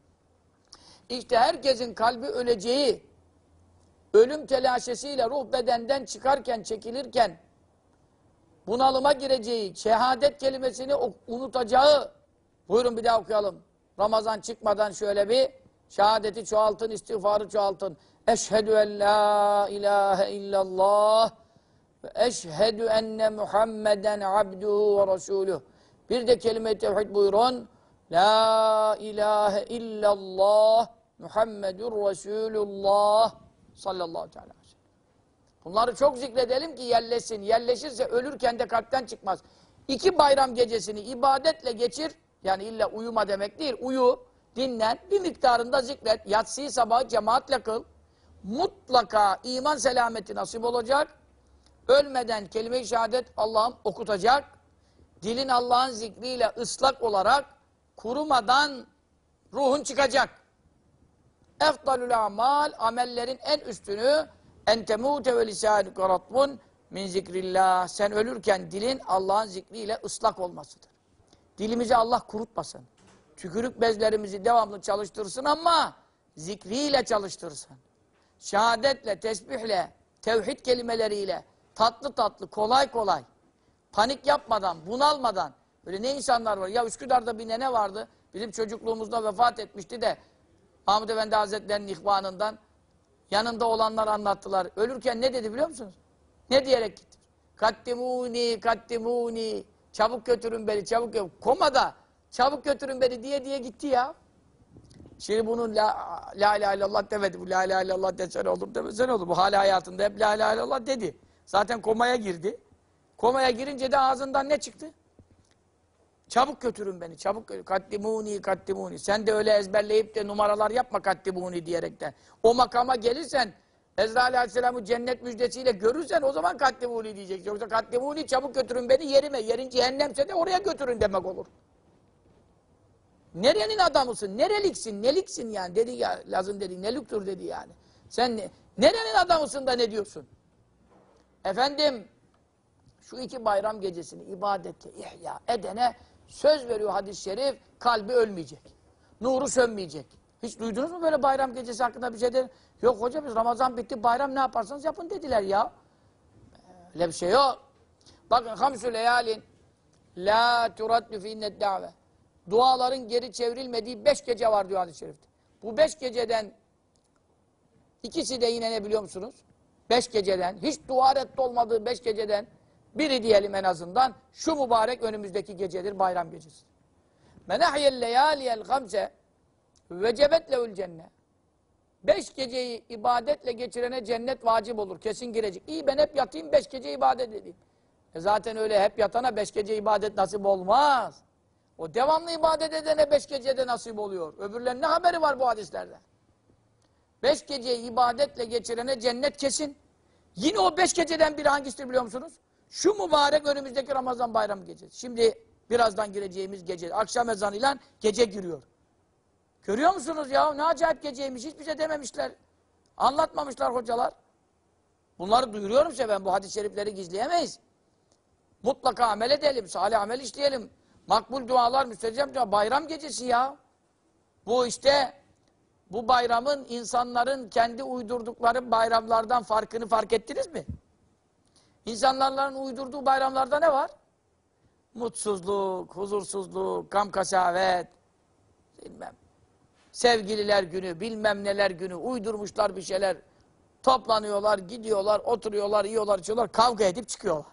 İşte herkesin kalbi öleceği, ölüm telaşesiyle ruh bedenden çıkarken, çekilirken bunalıma gireceği, şehadet kelimesini unutacağı, buyurun bir daha okuyalım. Ramazan çıkmadan şöyle bir şehadeti çoğaltın, istiğfarı çoğaltın. Eşhedü en la ilahe illallah ve eşhedü enne Muhammeden abduhu ve resuluh. Bir de kelime-i tevhid buyurun. La ilahe illallah Muhammedur Resulullah sallallahu aleyhi ve sellem. Bunları çok zikredelim ki yerleşsin. Yerleşirse ölürken de kalpten çıkmaz. 2 bayram gecesini ibadetle geçir. Yani illa uyuma demek değil. Uyu, dinlen, bir miktarında zikret. Yatsıyı sabahı cemaatle kıl. Mutlaka iman selameti nasip olacak. Ölmeden kelime-i şehadet Allah'ım okutacak. Dilin Allah'ın zikriyle ıslak olarak kurumadan ruhun çıkacak. Efdalül amal, amellerin en üstünü en temute ve lisânuke ratbun min zikrillah. Sen ölürken dilin Allah'ın zikriyle ıslak olmasıdır. Dilimizi Allah kurutmasın. Tükürük bezlerimizi devamlı çalıştırsın ama zikriyle çalıştırsın. Şehadetle, tesbihle, tevhid kelimeleriyle, tatlı tatlı, kolay kolay, panik yapmadan, bunalmadan. Öyle ne insanlar var? Ya Üsküdar'da bir nene vardı. Bizim çocukluğumuzda vefat etmişti de Mahmud Efendi Hazretleri'nin ihvanından yanında olanlar anlattılar. Ölürken ne dedi biliyor musunuz? Ne diyerek gitti? Kattimuni, kattimuni. Çabuk götürün beni, çabuk götürün. Komada çabuk götürün beni diye diye gitti ya. Şimdi bunun la ilahe illallah demedi. Bu la ilahe illallah desene olur, demesene olur. Bu hala hayatında hep la ilahe illallah dedi. Zaten komaya girdi. Komaya girince de ağzından ne çıktı? Çabuk götürün beni, çabuk götürün. Kattimuni, kattimuni. Sen de öyle ezberleyip de numaralar yapma kattimuni diyerekten. O makama gelirsen, Ezrail Aleyhisselam'ı cennet müjdesiyle görürsen o zaman kattimuni diyeceksin. Yoksa kattimuni çabuk götürün beni yerime. Yerin cehennemse de oraya götürün demek olur. Nerenin adamısın? Nereliksin? Neliksin yani? Dedi ya, Lazım dedi. Nelüktur dedi yani. Sen nerenin adamısın da ne diyorsun? Efendim, şu 2 bayram gecesini ibadetle ihya edene söz veriyor hadis-i şerif, kalbi ölmeyecek. Nuru sönmeyecek. Hiç duydunuz mu böyle bayram gecesi hakkında bir şey de? Yok hoca biz Ramazan bitti, bayram ne yaparsanız yapın dediler ya. Öyle bir şey yok. Bakın hamsü leyalin la turaddu fi'innet da've. Duaların geri çevrilmediği 5 gece var diyor hadis-i şerifte. Bu 5 geceden ikisi de yine ne biliyor musunuz? 5 geceden, hiç dua reddi olmadığı 5 geceden biri diyelim en azından, şu mübarek önümüzdeki gecedir, bayram gecesi. Men ahyel leyaliyel gamse vecebet lehul cennet. 5 geceyi ibadetle geçirene cennet vacip olur, kesin girecek. İyi ben hep yatayım 5 gece ibadet edeyim. Zaten öyle hep yatana 5 gece ibadet nasip olmaz. O devamlı ibadet edene 5 gecede nasip oluyor. Öbürlerinin ne haberi var bu hadislerde? 5 geceyi ibadetle geçirene cennet kesin. Yine o 5 geceden biri hangisidir biliyor musunuz? Şu mübarek önümüzdeki Ramazan bayramı gecesi. Şimdi birazdan gireceğimiz gece. Akşam ezanıyla gece giriyor. Görüyor musunuz ya? Ne acayip geceymiş. Hiçbir şey dememişler. Anlatmamışlar hocalar. Bunları duyuruyorum size ben. Bu hadis-i şerifleri gizleyemeyiz. Mutlaka amel edelim. Salih amel işleyelim. Makbul dualar, müstecap dualar. Bayram gecesi ya. Bu işte bu bayramın insanların kendi uydurdukları bayramlardan farkını fark ettiniz mi? İnsanların uydurduğu bayramlarda ne var? Mutsuzluk, huzursuzluk, gam kasavet, bilmem. Sevgililer günü, bilmem neler günü, uydurmuşlar bir şeyler. Toplanıyorlar, gidiyorlar, oturuyorlar, yiyorlar, içiyorlar, kavga edip çıkıyorlar.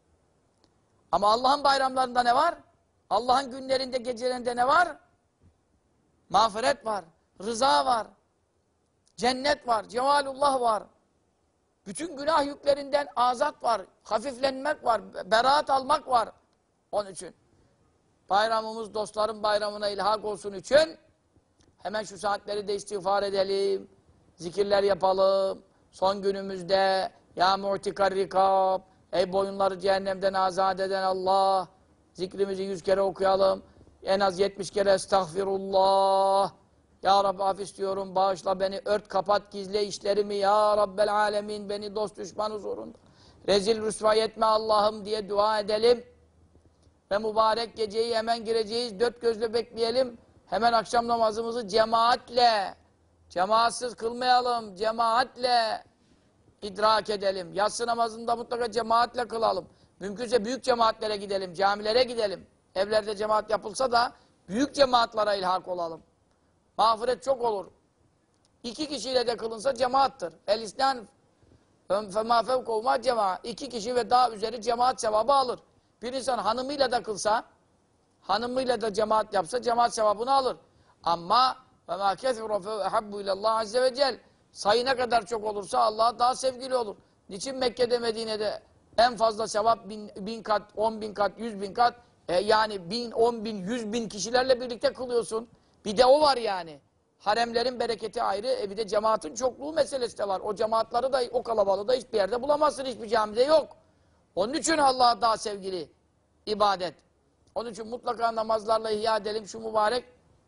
Ama Allah'ın bayramlarında ne var? Allah'ın günlerinde, gecelerinde ne var? Mağfiret var, rıza var, cennet var, cemalullah var. Bütün günah yüklerinden azat var, hafiflenmek var, beraat almak var. Onun için bayramımız dostların bayramına ilhak olsun için hemen şu saatleri de istiğfar edelim, zikirler yapalım. Son günümüzde ya mu'tikar rikab, ey boyunları cehennemden azat eden Allah, zikrimizi 100 kere okuyalım. En az 70 kere estağfirullah. Ya Rabbi af istiyorum, bağışla beni, ört kapat gizle işlerimi ya Rabbel alemin, beni dost düşman huzurunda rezil rüsva etme Allah'ım diye dua edelim. Ve mübarek geceyi hemen gireceğiz, dört gözle bekleyelim. Hemen akşam namazımızı cemaatle, cemaatsiz kılmayalım, cemaatle idrak edelim. Yatsı namazında mutlaka cemaatle kılalım. Mümkünse büyük cemaatlere gidelim, camilere gidelim. Evlerde cemaat yapılsa da büyük cemaatlara ilhak olalım. Mağfiret çok olur. 2 kişiyle de kılınsa cemaattır. El-İsnan فَمَا فَوْكَوْمَا cemaat. 2 kişi ve daha üzeri cemaat sevabı alır. Bir insan hanımıyla da kılsa, hanımıyla da cemaat yapsa cemaat sevabını alır. Ama وَمَا كَثُرَ فَاَحَبُّ اِلَى اللّٰهِ عَزَّ وَجَلْ sayı ne kadar çok olursa Allah'a daha sevgili olur. Niçin Mekke'de, Medine'de en fazla sevap 1000 kat, 10.000 kat, 100.000 kat yani 1000, 10.000, 100.000 kişilerle birlikte kılıyorsun. Bir de o var yani. Haremlerin bereketi ayrı, bir de cemaatin çokluğu meselesi de var. O cemaatları da, o kalabalığı da hiçbir yerde bulamazsın, hiçbir camide yok. Onun için Allah'a daha sevgili ibadet. Onun için mutlaka namazlarla ihya edelim şu mübarek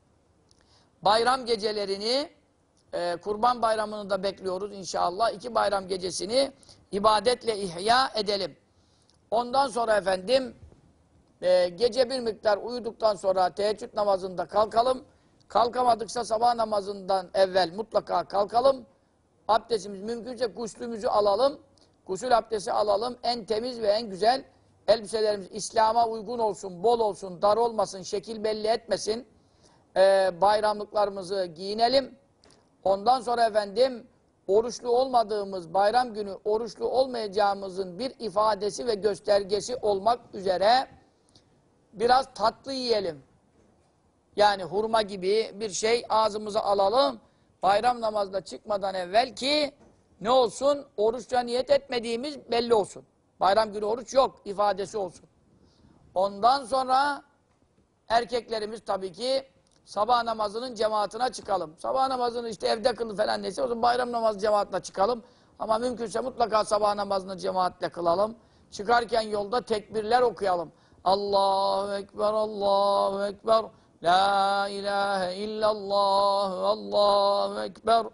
bayram gecelerini, Kurban Bayramı'nı da bekliyoruz inşallah. 2 bayram gecesini ibadetle ihya edelim. Ondan sonra efendim, gece bir miktar uyuduktan sonra teheccüd namazında kalkalım. Kalkamadıksa sabah namazından evvel mutlaka kalkalım. Abdestimiz mümkünse guslümüzü alalım. Gusül abdesti alalım. En temiz ve en güzel elbiselerimiz İslam'a uygun olsun, bol olsun, dar olmasın, şekil belli etmesin. Bayramlıklarımızı giyinelim. Ondan sonra efendim oruçlu olmadığımız bayram günü oruçlu olmayacağımızın bir ifadesi ve göstergesi olmak üzere biraz tatlı yiyelim. Yani hurma gibi bir şey ağzımıza alalım. Bayram namazına çıkmadan evvel ki ne olsun? Oruçla niyet etmediğimiz belli olsun. Bayram günü oruç yok, ifadesi olsun. Ondan sonra erkeklerimiz tabii ki sabah namazının cemaatine çıkalım. Sabah namazını işte evde kılı falan neyse o zaman bayram namazı cemaatine çıkalım. Ama mümkünse mutlaka sabah namazını cemaatle kılalım. Çıkarken yolda tekbirler okuyalım. Allahu Ekber, Allahu Ekber. La ilahe illallah, Allahu Ekber.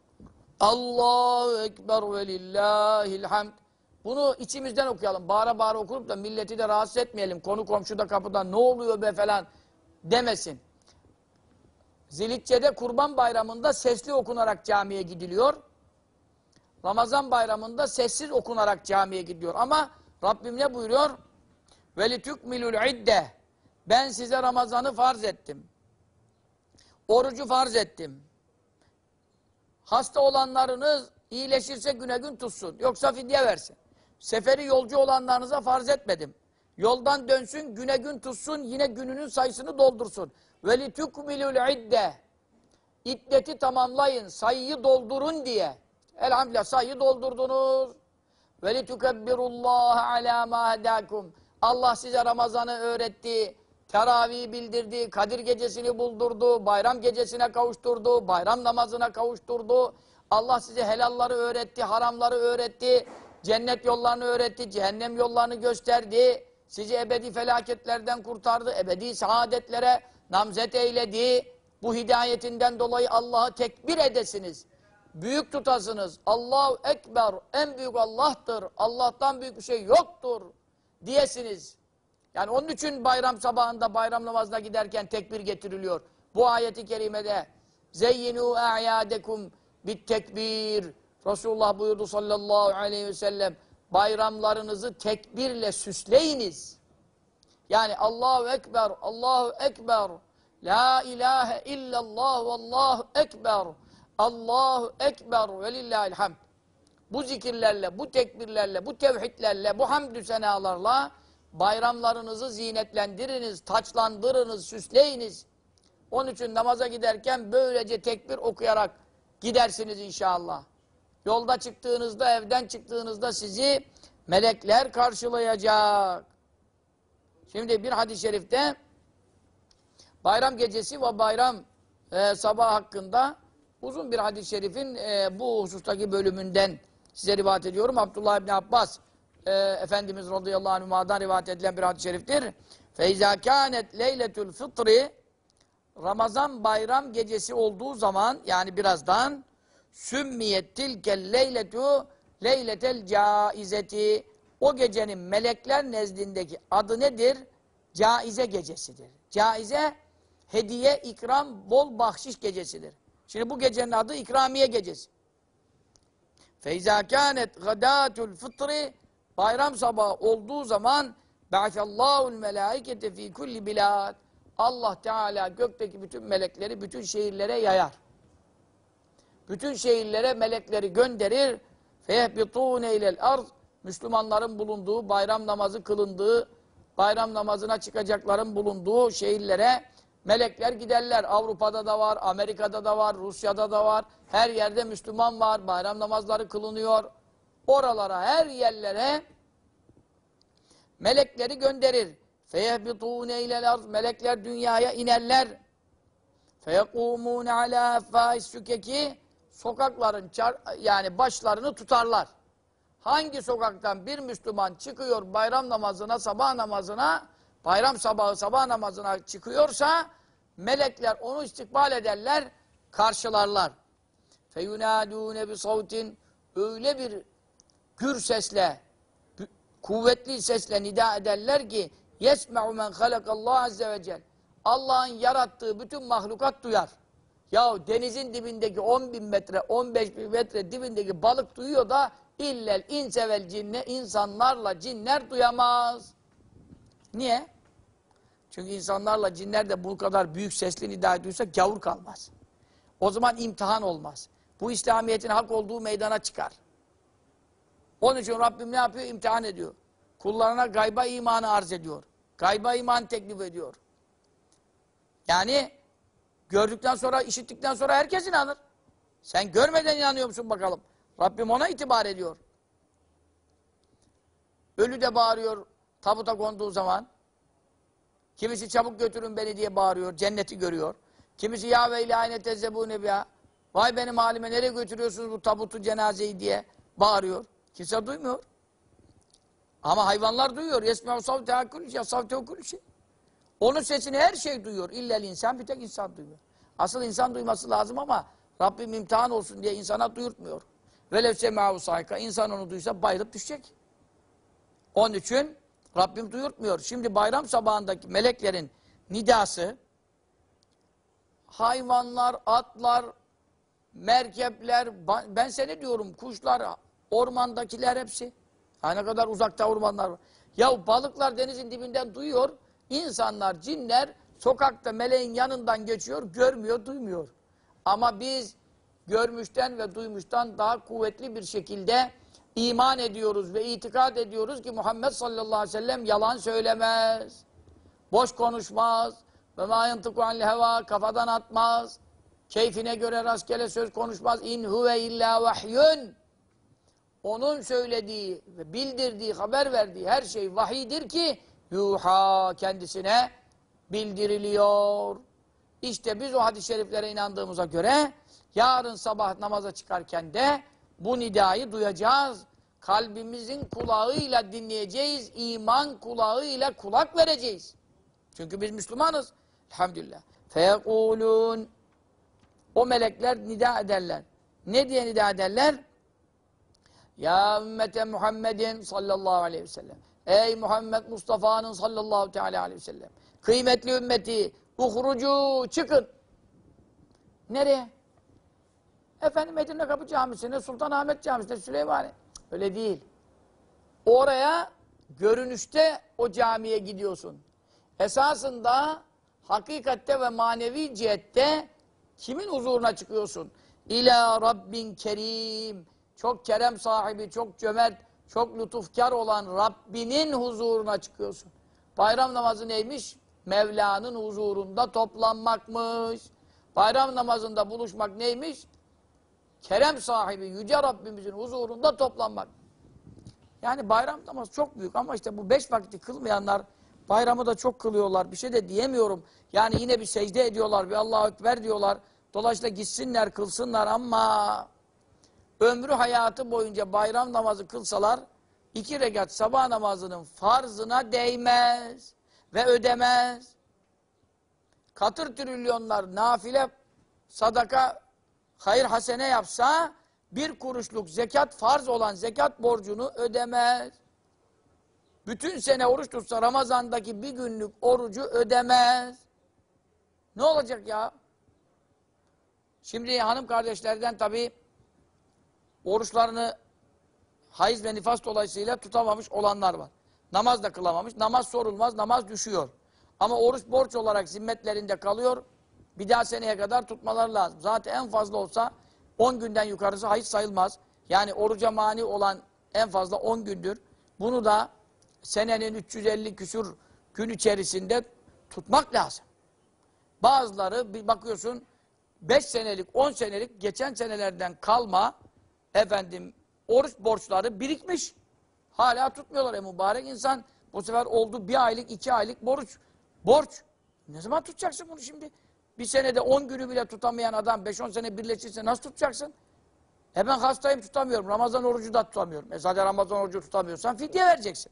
Allahu Ekber ve lillahil hamd. Bunu içimizden okuyalım. Bağıra bağıra okurup da milleti de rahatsız etmeyelim. Konu komşuda kapıdan ne oluyor be falan demesin. Zilhicce'de Kurban Bayramı'nda sesli okunarak camiye gidiliyor. Ramazan Bayramı'nda sessiz okunarak camiye gidiyor. Ama Rabbim ne buyuruyor? وَلِتُكْمِلُ الْعِدَّةِ Ben size Ramazan'ı farz ettim. Orucu farz ettim. Hasta olanlarınız iyileşirse güne gün tutsun. Yoksa fidye versin. Seferi yolcu olanlarınıza farz etmedim. Yoldan dönsün, güne gün tutsun, yine gününün sayısını doldursun. وَلِتُكْمِلُ الْعِدَّةِ İddeti tamamlayın, sayıyı doldurun diye. Elhamdülillah sayıyı doldurdunuz. Ve litukebbirullaha ala ma hedakum. Allah size Ramazan'ı öğretti, teravih bildirdi, Kadir gecesini buldurdu, bayram gecesine kavuşturdu, bayram namazına kavuşturdu. Allah size helalları öğretti, haramları öğretti, cennet yollarını öğretti, cehennem yollarını gösterdi. Sizi ebedi felaketlerden kurtardı, ebedi saadetlere namzet eyledi. Bu hidayetinden dolayı Allah'ı tekbir edesiniz. Büyük tutasınız. Allahu Ekber, en büyük Allah'tır. Allah'tan büyük bir şey yoktur diyesiniz. Yani onun için bayram sabahında, bayram namazına giderken tekbir getiriliyor. Bu ayeti kerimede zeyyinu a'yadekum bit tekbir. Resulullah buyurdu sallallahu aleyhi ve sellem, bayramlarınızı tekbirle süsleyiniz. Yani Allahu Ekber, Allahu Ekber, la ilahe illallah ve Allahu Ekber, Allahu Ekber ve lillahil hamd. Bu zikirlerle, bu tekbirlerle, bu tevhidlerle, bu hamdü senalarla bayramlarınızı zinetlendiriniz, taçlandırınız, süsleyiniz. Onun için namaza giderken böylece tekbir okuyarak gidersiniz inşallah. Yolda çıktığınızda, evden çıktığınızda sizi melekler karşılayacak. Şimdi bir hadis-i şerifte bayram gecesi ve bayram sabahı hakkında uzun bir hadis-i şerifin bu husustaki bölümünden size rivayet ediyorum. Abdullah İbni Abbas Efendimiz radıyallahu anhuma'dan rivayet edilen bir hadis-i şeriftir. فَاِذَا كَانَتْ لَيْلَةُ الْفِطْرِ Ramazan bayram gecesi olduğu zaman, yani birazdan, sümmiyet tilkel leyletu leyletel caizeti. O gecenin melekler nezdindeki adı nedir? Caize gecesidir. Caize, hediye, ikram, bol bahşiş gecesidir. Şimdi bu gecenin adı ikramiye gecesi. فَاِذَا كَانَتْ غَدَاتُ الْفِطْرِ Bayram sabahı olduğu zaman بَعْثَ اللّٰهُ الْمَلَائِكَةَ ف۪ي كُلِّ بِلَادٍ Allah Teala gökteki bütün melekleri bütün şehirlere yayar. Bütün şehirlere melekleri gönderir. فَيَهْبِطُونَ اِلَى الْاَرْضِ Müslümanların bulunduğu, bayram namazı kılındığı, bayram namazına çıkacakların bulunduğu şehirlere melekler giderler. Avrupa'da da var, Amerika'da da var, Rusya'da da var. Her yerde Müslüman var, bayram namazları kılınıyor. Oralara, her yerlere melekleri gönderir. فَيَهْبِطُونَ اِلَى الْاَرْضِ Melekler dünyaya inerler. فَيَقُومُونَ عَلَى اَفَّاءِ السُّكَكِ Sokakların, yani başlarını tutarlar. Hangi sokaktan bir Müslüman çıkıyor bayram namazına, sabah namazına, bayram sabahı sabah namazına çıkıyorsa, melekler onu istikbal ederler, karşılarlar. فَيُنَادُونَ بِصَوْتٍ Öyle bir gür sesle, kuvvetli sesle nida ederler ki يَسْمَعُ مَنْ خَلَقَ اللّٰهُ عَزَّ وَجَلَ Allah'ın yarattığı bütün mahlukat duyar. Ya denizin dibindeki 10.000 metre, 15.000 metre dibindeki balık duyuyor da illel insevel cinne, insanlarla cinler duyamaz. Niye? Çünkü insanlarla cinler de bu kadar büyük sesli nida ediyorsa gavur kalmaz. O zaman imtihan olmaz. Bu İslamiyet'in hak olduğu meydana çıkar. Onun için Rabbim ne yapıyor? İmtihan ediyor. Kullarına gayba imanı arz ediyor. Gayba iman teklif ediyor. Yani gördükten sonra, işittikten sonra herkes inanır. Sen görmeden inanıyor musun bakalım? Rabbim ona itibar ediyor. Ölü de bağırıyor tabuta konduğu zaman. Kimisi çabuk götürün beni diye bağırıyor, cenneti görüyor. Kimisi ya ve ilâhine tezzebûne biha. Vay benim halime nereye götürüyorsunuz bu tabutu, cenazeyi diye bağırıyor. Kimse duymuyor. Ama hayvanlar duyuyor. Yesme'u savteha kulli şey, savtehu kulli şey. Onun sesini her şey duyuyor. İllel insan, bir tek insan duyuyor. Asıl insan duyması lazım ama Rabbim imtihan olsun diye insana duyurtmuyor. Velev semâhu sayka, insan onu duysa bayılıp düşecek. Onun için Rabbim duyurtmuyor. Şimdi bayram sabahındaki meleklerin nidası, hayvanlar, atlar, merkepler, ben seni diyorum, kuşlar, ormandakiler hepsi. Ha, ne kadar uzakta ormanlar var. Ya balıklar denizin dibinden duyuyor, insanlar, cinler sokakta meleğin yanından geçiyor, görmüyor, duymuyor. Ama biz görmüşten ve duymuştan daha kuvvetli bir şekilde iman ediyoruz ve itikad ediyoruz ki Muhammed sallallahu aleyhi ve sellem yalan söylemez, boş konuşmaz, ve mâ yantıku anil hevâ, kafadan atmaz, keyfine göre rastgele söz konuşmaz. İn huve illa vahyun. onun söylediği ve bildirdiği, haber verdiği her şey vahiydir ki yuha kendisine bildiriliyor. İşte biz o hadis-i şeriflere inandığımıza göre yarın sabah namaza çıkarken de bu nidayı duyacağız. Kalbimizin kulağıyla dinleyeceğiz. İman kulağıyla kulak vereceğiz. Çünkü biz Müslümanız. Elhamdülillah. Feyekulun. O melekler nida ederler. Ne diye nida ederler? Ya ümmete Muhammedin sallallahu aleyhi ve sellem. Ey Muhammed Mustafa'nın sallallahu teala aleyhi ve sellem. Kıymetli ümmeti, uhrucu, çıkın. Nereye? Efendim Edirne Kapı Camisi'ne, Sultanahmet Camisi'ne, Süleymaniye. Öyle değil. Oraya görünüşte o camiye gidiyorsun. Esasında hakikatte ve manevi cihette kimin huzuruna çıkıyorsun? İlâ Rabbin Kerim. Çok kerem sahibi, çok cömert, çok lütufkar olan Rabbinin huzuruna çıkıyorsun. Bayram namazı neymiş? Mevla'nın huzurunda toplanmakmış. Bayram namazında buluşmak neymiş? Kerem sahibi, yüce Rabbimizin huzurunda toplanmak. Yani bayram namazı çok büyük ama işte bu 5 vakiti kılmayanlar bayramı da çok kılıyorlar. Bir şey de diyemiyorum. Yani yine bir secde ediyorlar, bir Allahu Ekber diyorlar. Dolayısıyla gitsinler, kılsınlar ama ömrü hayatı boyunca bayram namazı kılsalar 2 rekat sabah namazının farzına değmez ve ödemez. Katır trilyonlar nafile, sadaka, hayır hasene yapsa 1 kuruşluk zekat, farz olan zekat borcunu ödemez. Bütün sene oruç tutsa Ramazan'daki 1 günlük orucu ödemez. Ne olacak ya? Şimdi hanım kardeşlerden tabii oruçlarını hayız ve nifas dolayısıyla tutamamış olanlar var. Namaz da kılamamış. Namaz sorulmaz, namaz düşüyor. Ama oruç borç olarak zimmetlerinde kalıyor. Bir daha seneye kadar tutmaları lazım. Zaten en fazla olsa 10 günden yukarısı hayız sayılmaz. Yani oruca mani olan en fazla 10 gündür. Bunu da senenin 350 küsur gün içerisinde tutmak lazım. Bazıları bir bakıyorsun 5 senelik, 10 senelik geçen senelerden kalma oruç borçları birikmiş. Hala tutmuyorlar. Mübarek insan bu sefer oldu 1 aylık, 2 aylık borç. Ne zaman tutacaksın bunu şimdi? Bir senede 10 günü bile tutamayan adam 5-10 sene birleşirse nasıl tutacaksın? Ben hastayım tutamıyorum. Ramazan orucu da tutamıyorum. Zaten Ramazan orucu tutamıyorsan fidye vereceksin.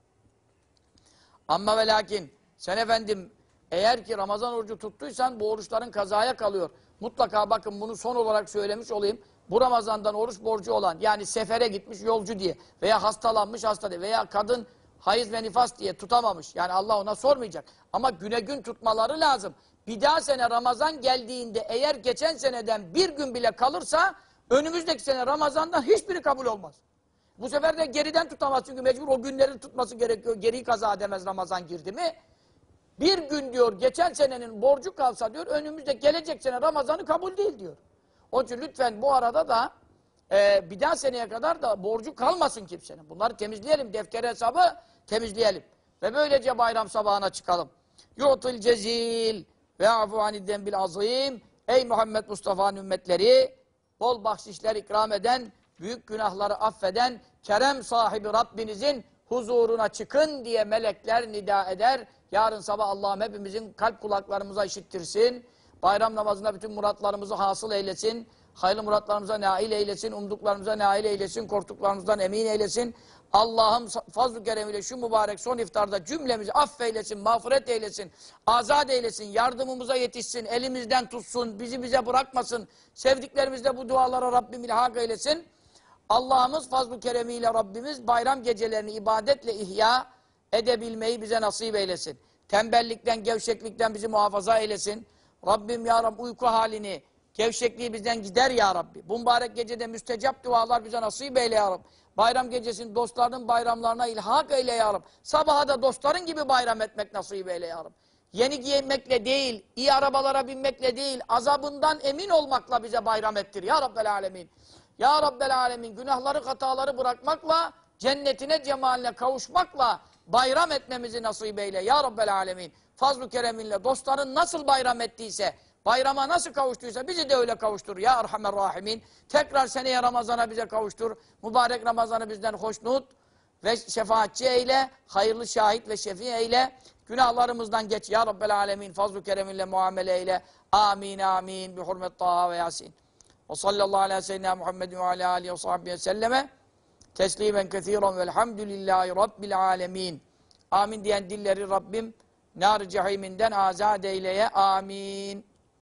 Ama ve lakin sen eğer ki Ramazan orucu tuttuysan bu oruçların kazaya kalıyor. Mutlaka bakın bunu son olarak söylemiş olayım. Bu Ramazan'dan oruç borcu olan yani sefere gitmiş yolcu diye veya hastalanmış hasta diye veya kadın hayız ve nifas diye tutamamış. Yani Allah ona sormayacak. Ama güne gün tutmaları lazım. Bir daha sene Ramazan geldiğinde eğer geçen seneden 1 gün bile kalırsa önümüzdeki sene Ramazan'dan hiçbiri kabul olmaz. Bu sefer de geriden tutamaz çünkü mecbur o günlerin tutması gerekiyor. Geriyi kaza edemez Ramazan girdi mi? 1 gün diyor geçen senenin borcu kalsa diyor önümüzde gelecek sene Ramazan'ı kabul değil diyor. Onun için lütfen bu arada da bir daha seneye kadar da borcu kalmasın kimsenin. Bunları temizleyelim, defter hesabı temizleyelim. Ve böylece bayram sabahına çıkalım. Yu'til cezil ve afu anidden bil azim. Ey Muhammed Mustafa'nın ümmetleri, bol bahşişler ikram eden, büyük günahları affeden, kerem sahibi Rabbinizin huzuruna çıkın diye melekler nida eder. Yarın sabah Allah'ım hepimizin kalp kulaklarımıza işittirsin. Bayram namazında bütün muratlarımızı hasıl eylesin. Hayırlı muratlarımıza nail eylesin. Umduklarımıza nail eylesin. Korktuklarımızdan emin eylesin. Allah'ım fazl-ı keremiyle şu mübarek son iftarda cümlemizi affeylesin, mağfiret eylesin, azat eylesin, yardımımıza yetişsin, elimizden tutsun, bize bırakmasın. Sevdiklerimizle bu dualara Rabbim ilhak eylesin. Allah'ımız fazl-ı keremiyle Rabbimiz bayram gecelerini ibadetle ihya edebilmeyi bize nasip eylesin. Tembellikten, gevşeklikten bizi muhafaza eylesin. Rabbim ya Rabbi uyku halini, gevşekliği bizden gider ya Rabbi. Bu mübarek gecede müstecap dualar bize nasip eyle ya Rabbi. Bayram gecesini dostlarının bayramlarına ilhak eyle ya Rabbi. Sabaha da dostların gibi bayram etmek nasip eyle ya Rabbi. Yeni giyinmekle değil, iyi arabalara binmekle değil, azabından emin olmakla bize bayram ettir ya Rabbel Alemin. Ya Rabbel Alemin, günahları, hataları bırakmakla, cennetine, cemaline kavuşmakla bayram etmemizi nasip eyle ya Rabbel Alemin. Fazl-ı kereminle dostların nasıl bayram ettiyse, Bayrama nasıl kavuştuysa bizi de öyle kavuştur ya Erhamer Rahimin. Tekrar seneye Ramazan'a bize kavuştur. Mübarek Ramazan'ı bizden hoşnut ve şefaatçi eyle. Hayırlı şahit ve şefi eyle. Günahlarımızdan geç ya Rabbel Alemin. Fazl-ı kereminle muamele eyle. Amin amin. Bi hurmet Taha ve Yasin. Ve sallallahu aleyhi ve seyyidina Muhammedin ve aleyhi aleyhi ve sahbihi ve selleme. Teslimen kethiren velhamdülillahi Rabbil alemin. Amin diyen dilleri Rabbim nar-ı cehiminden azad eyleye. Amin.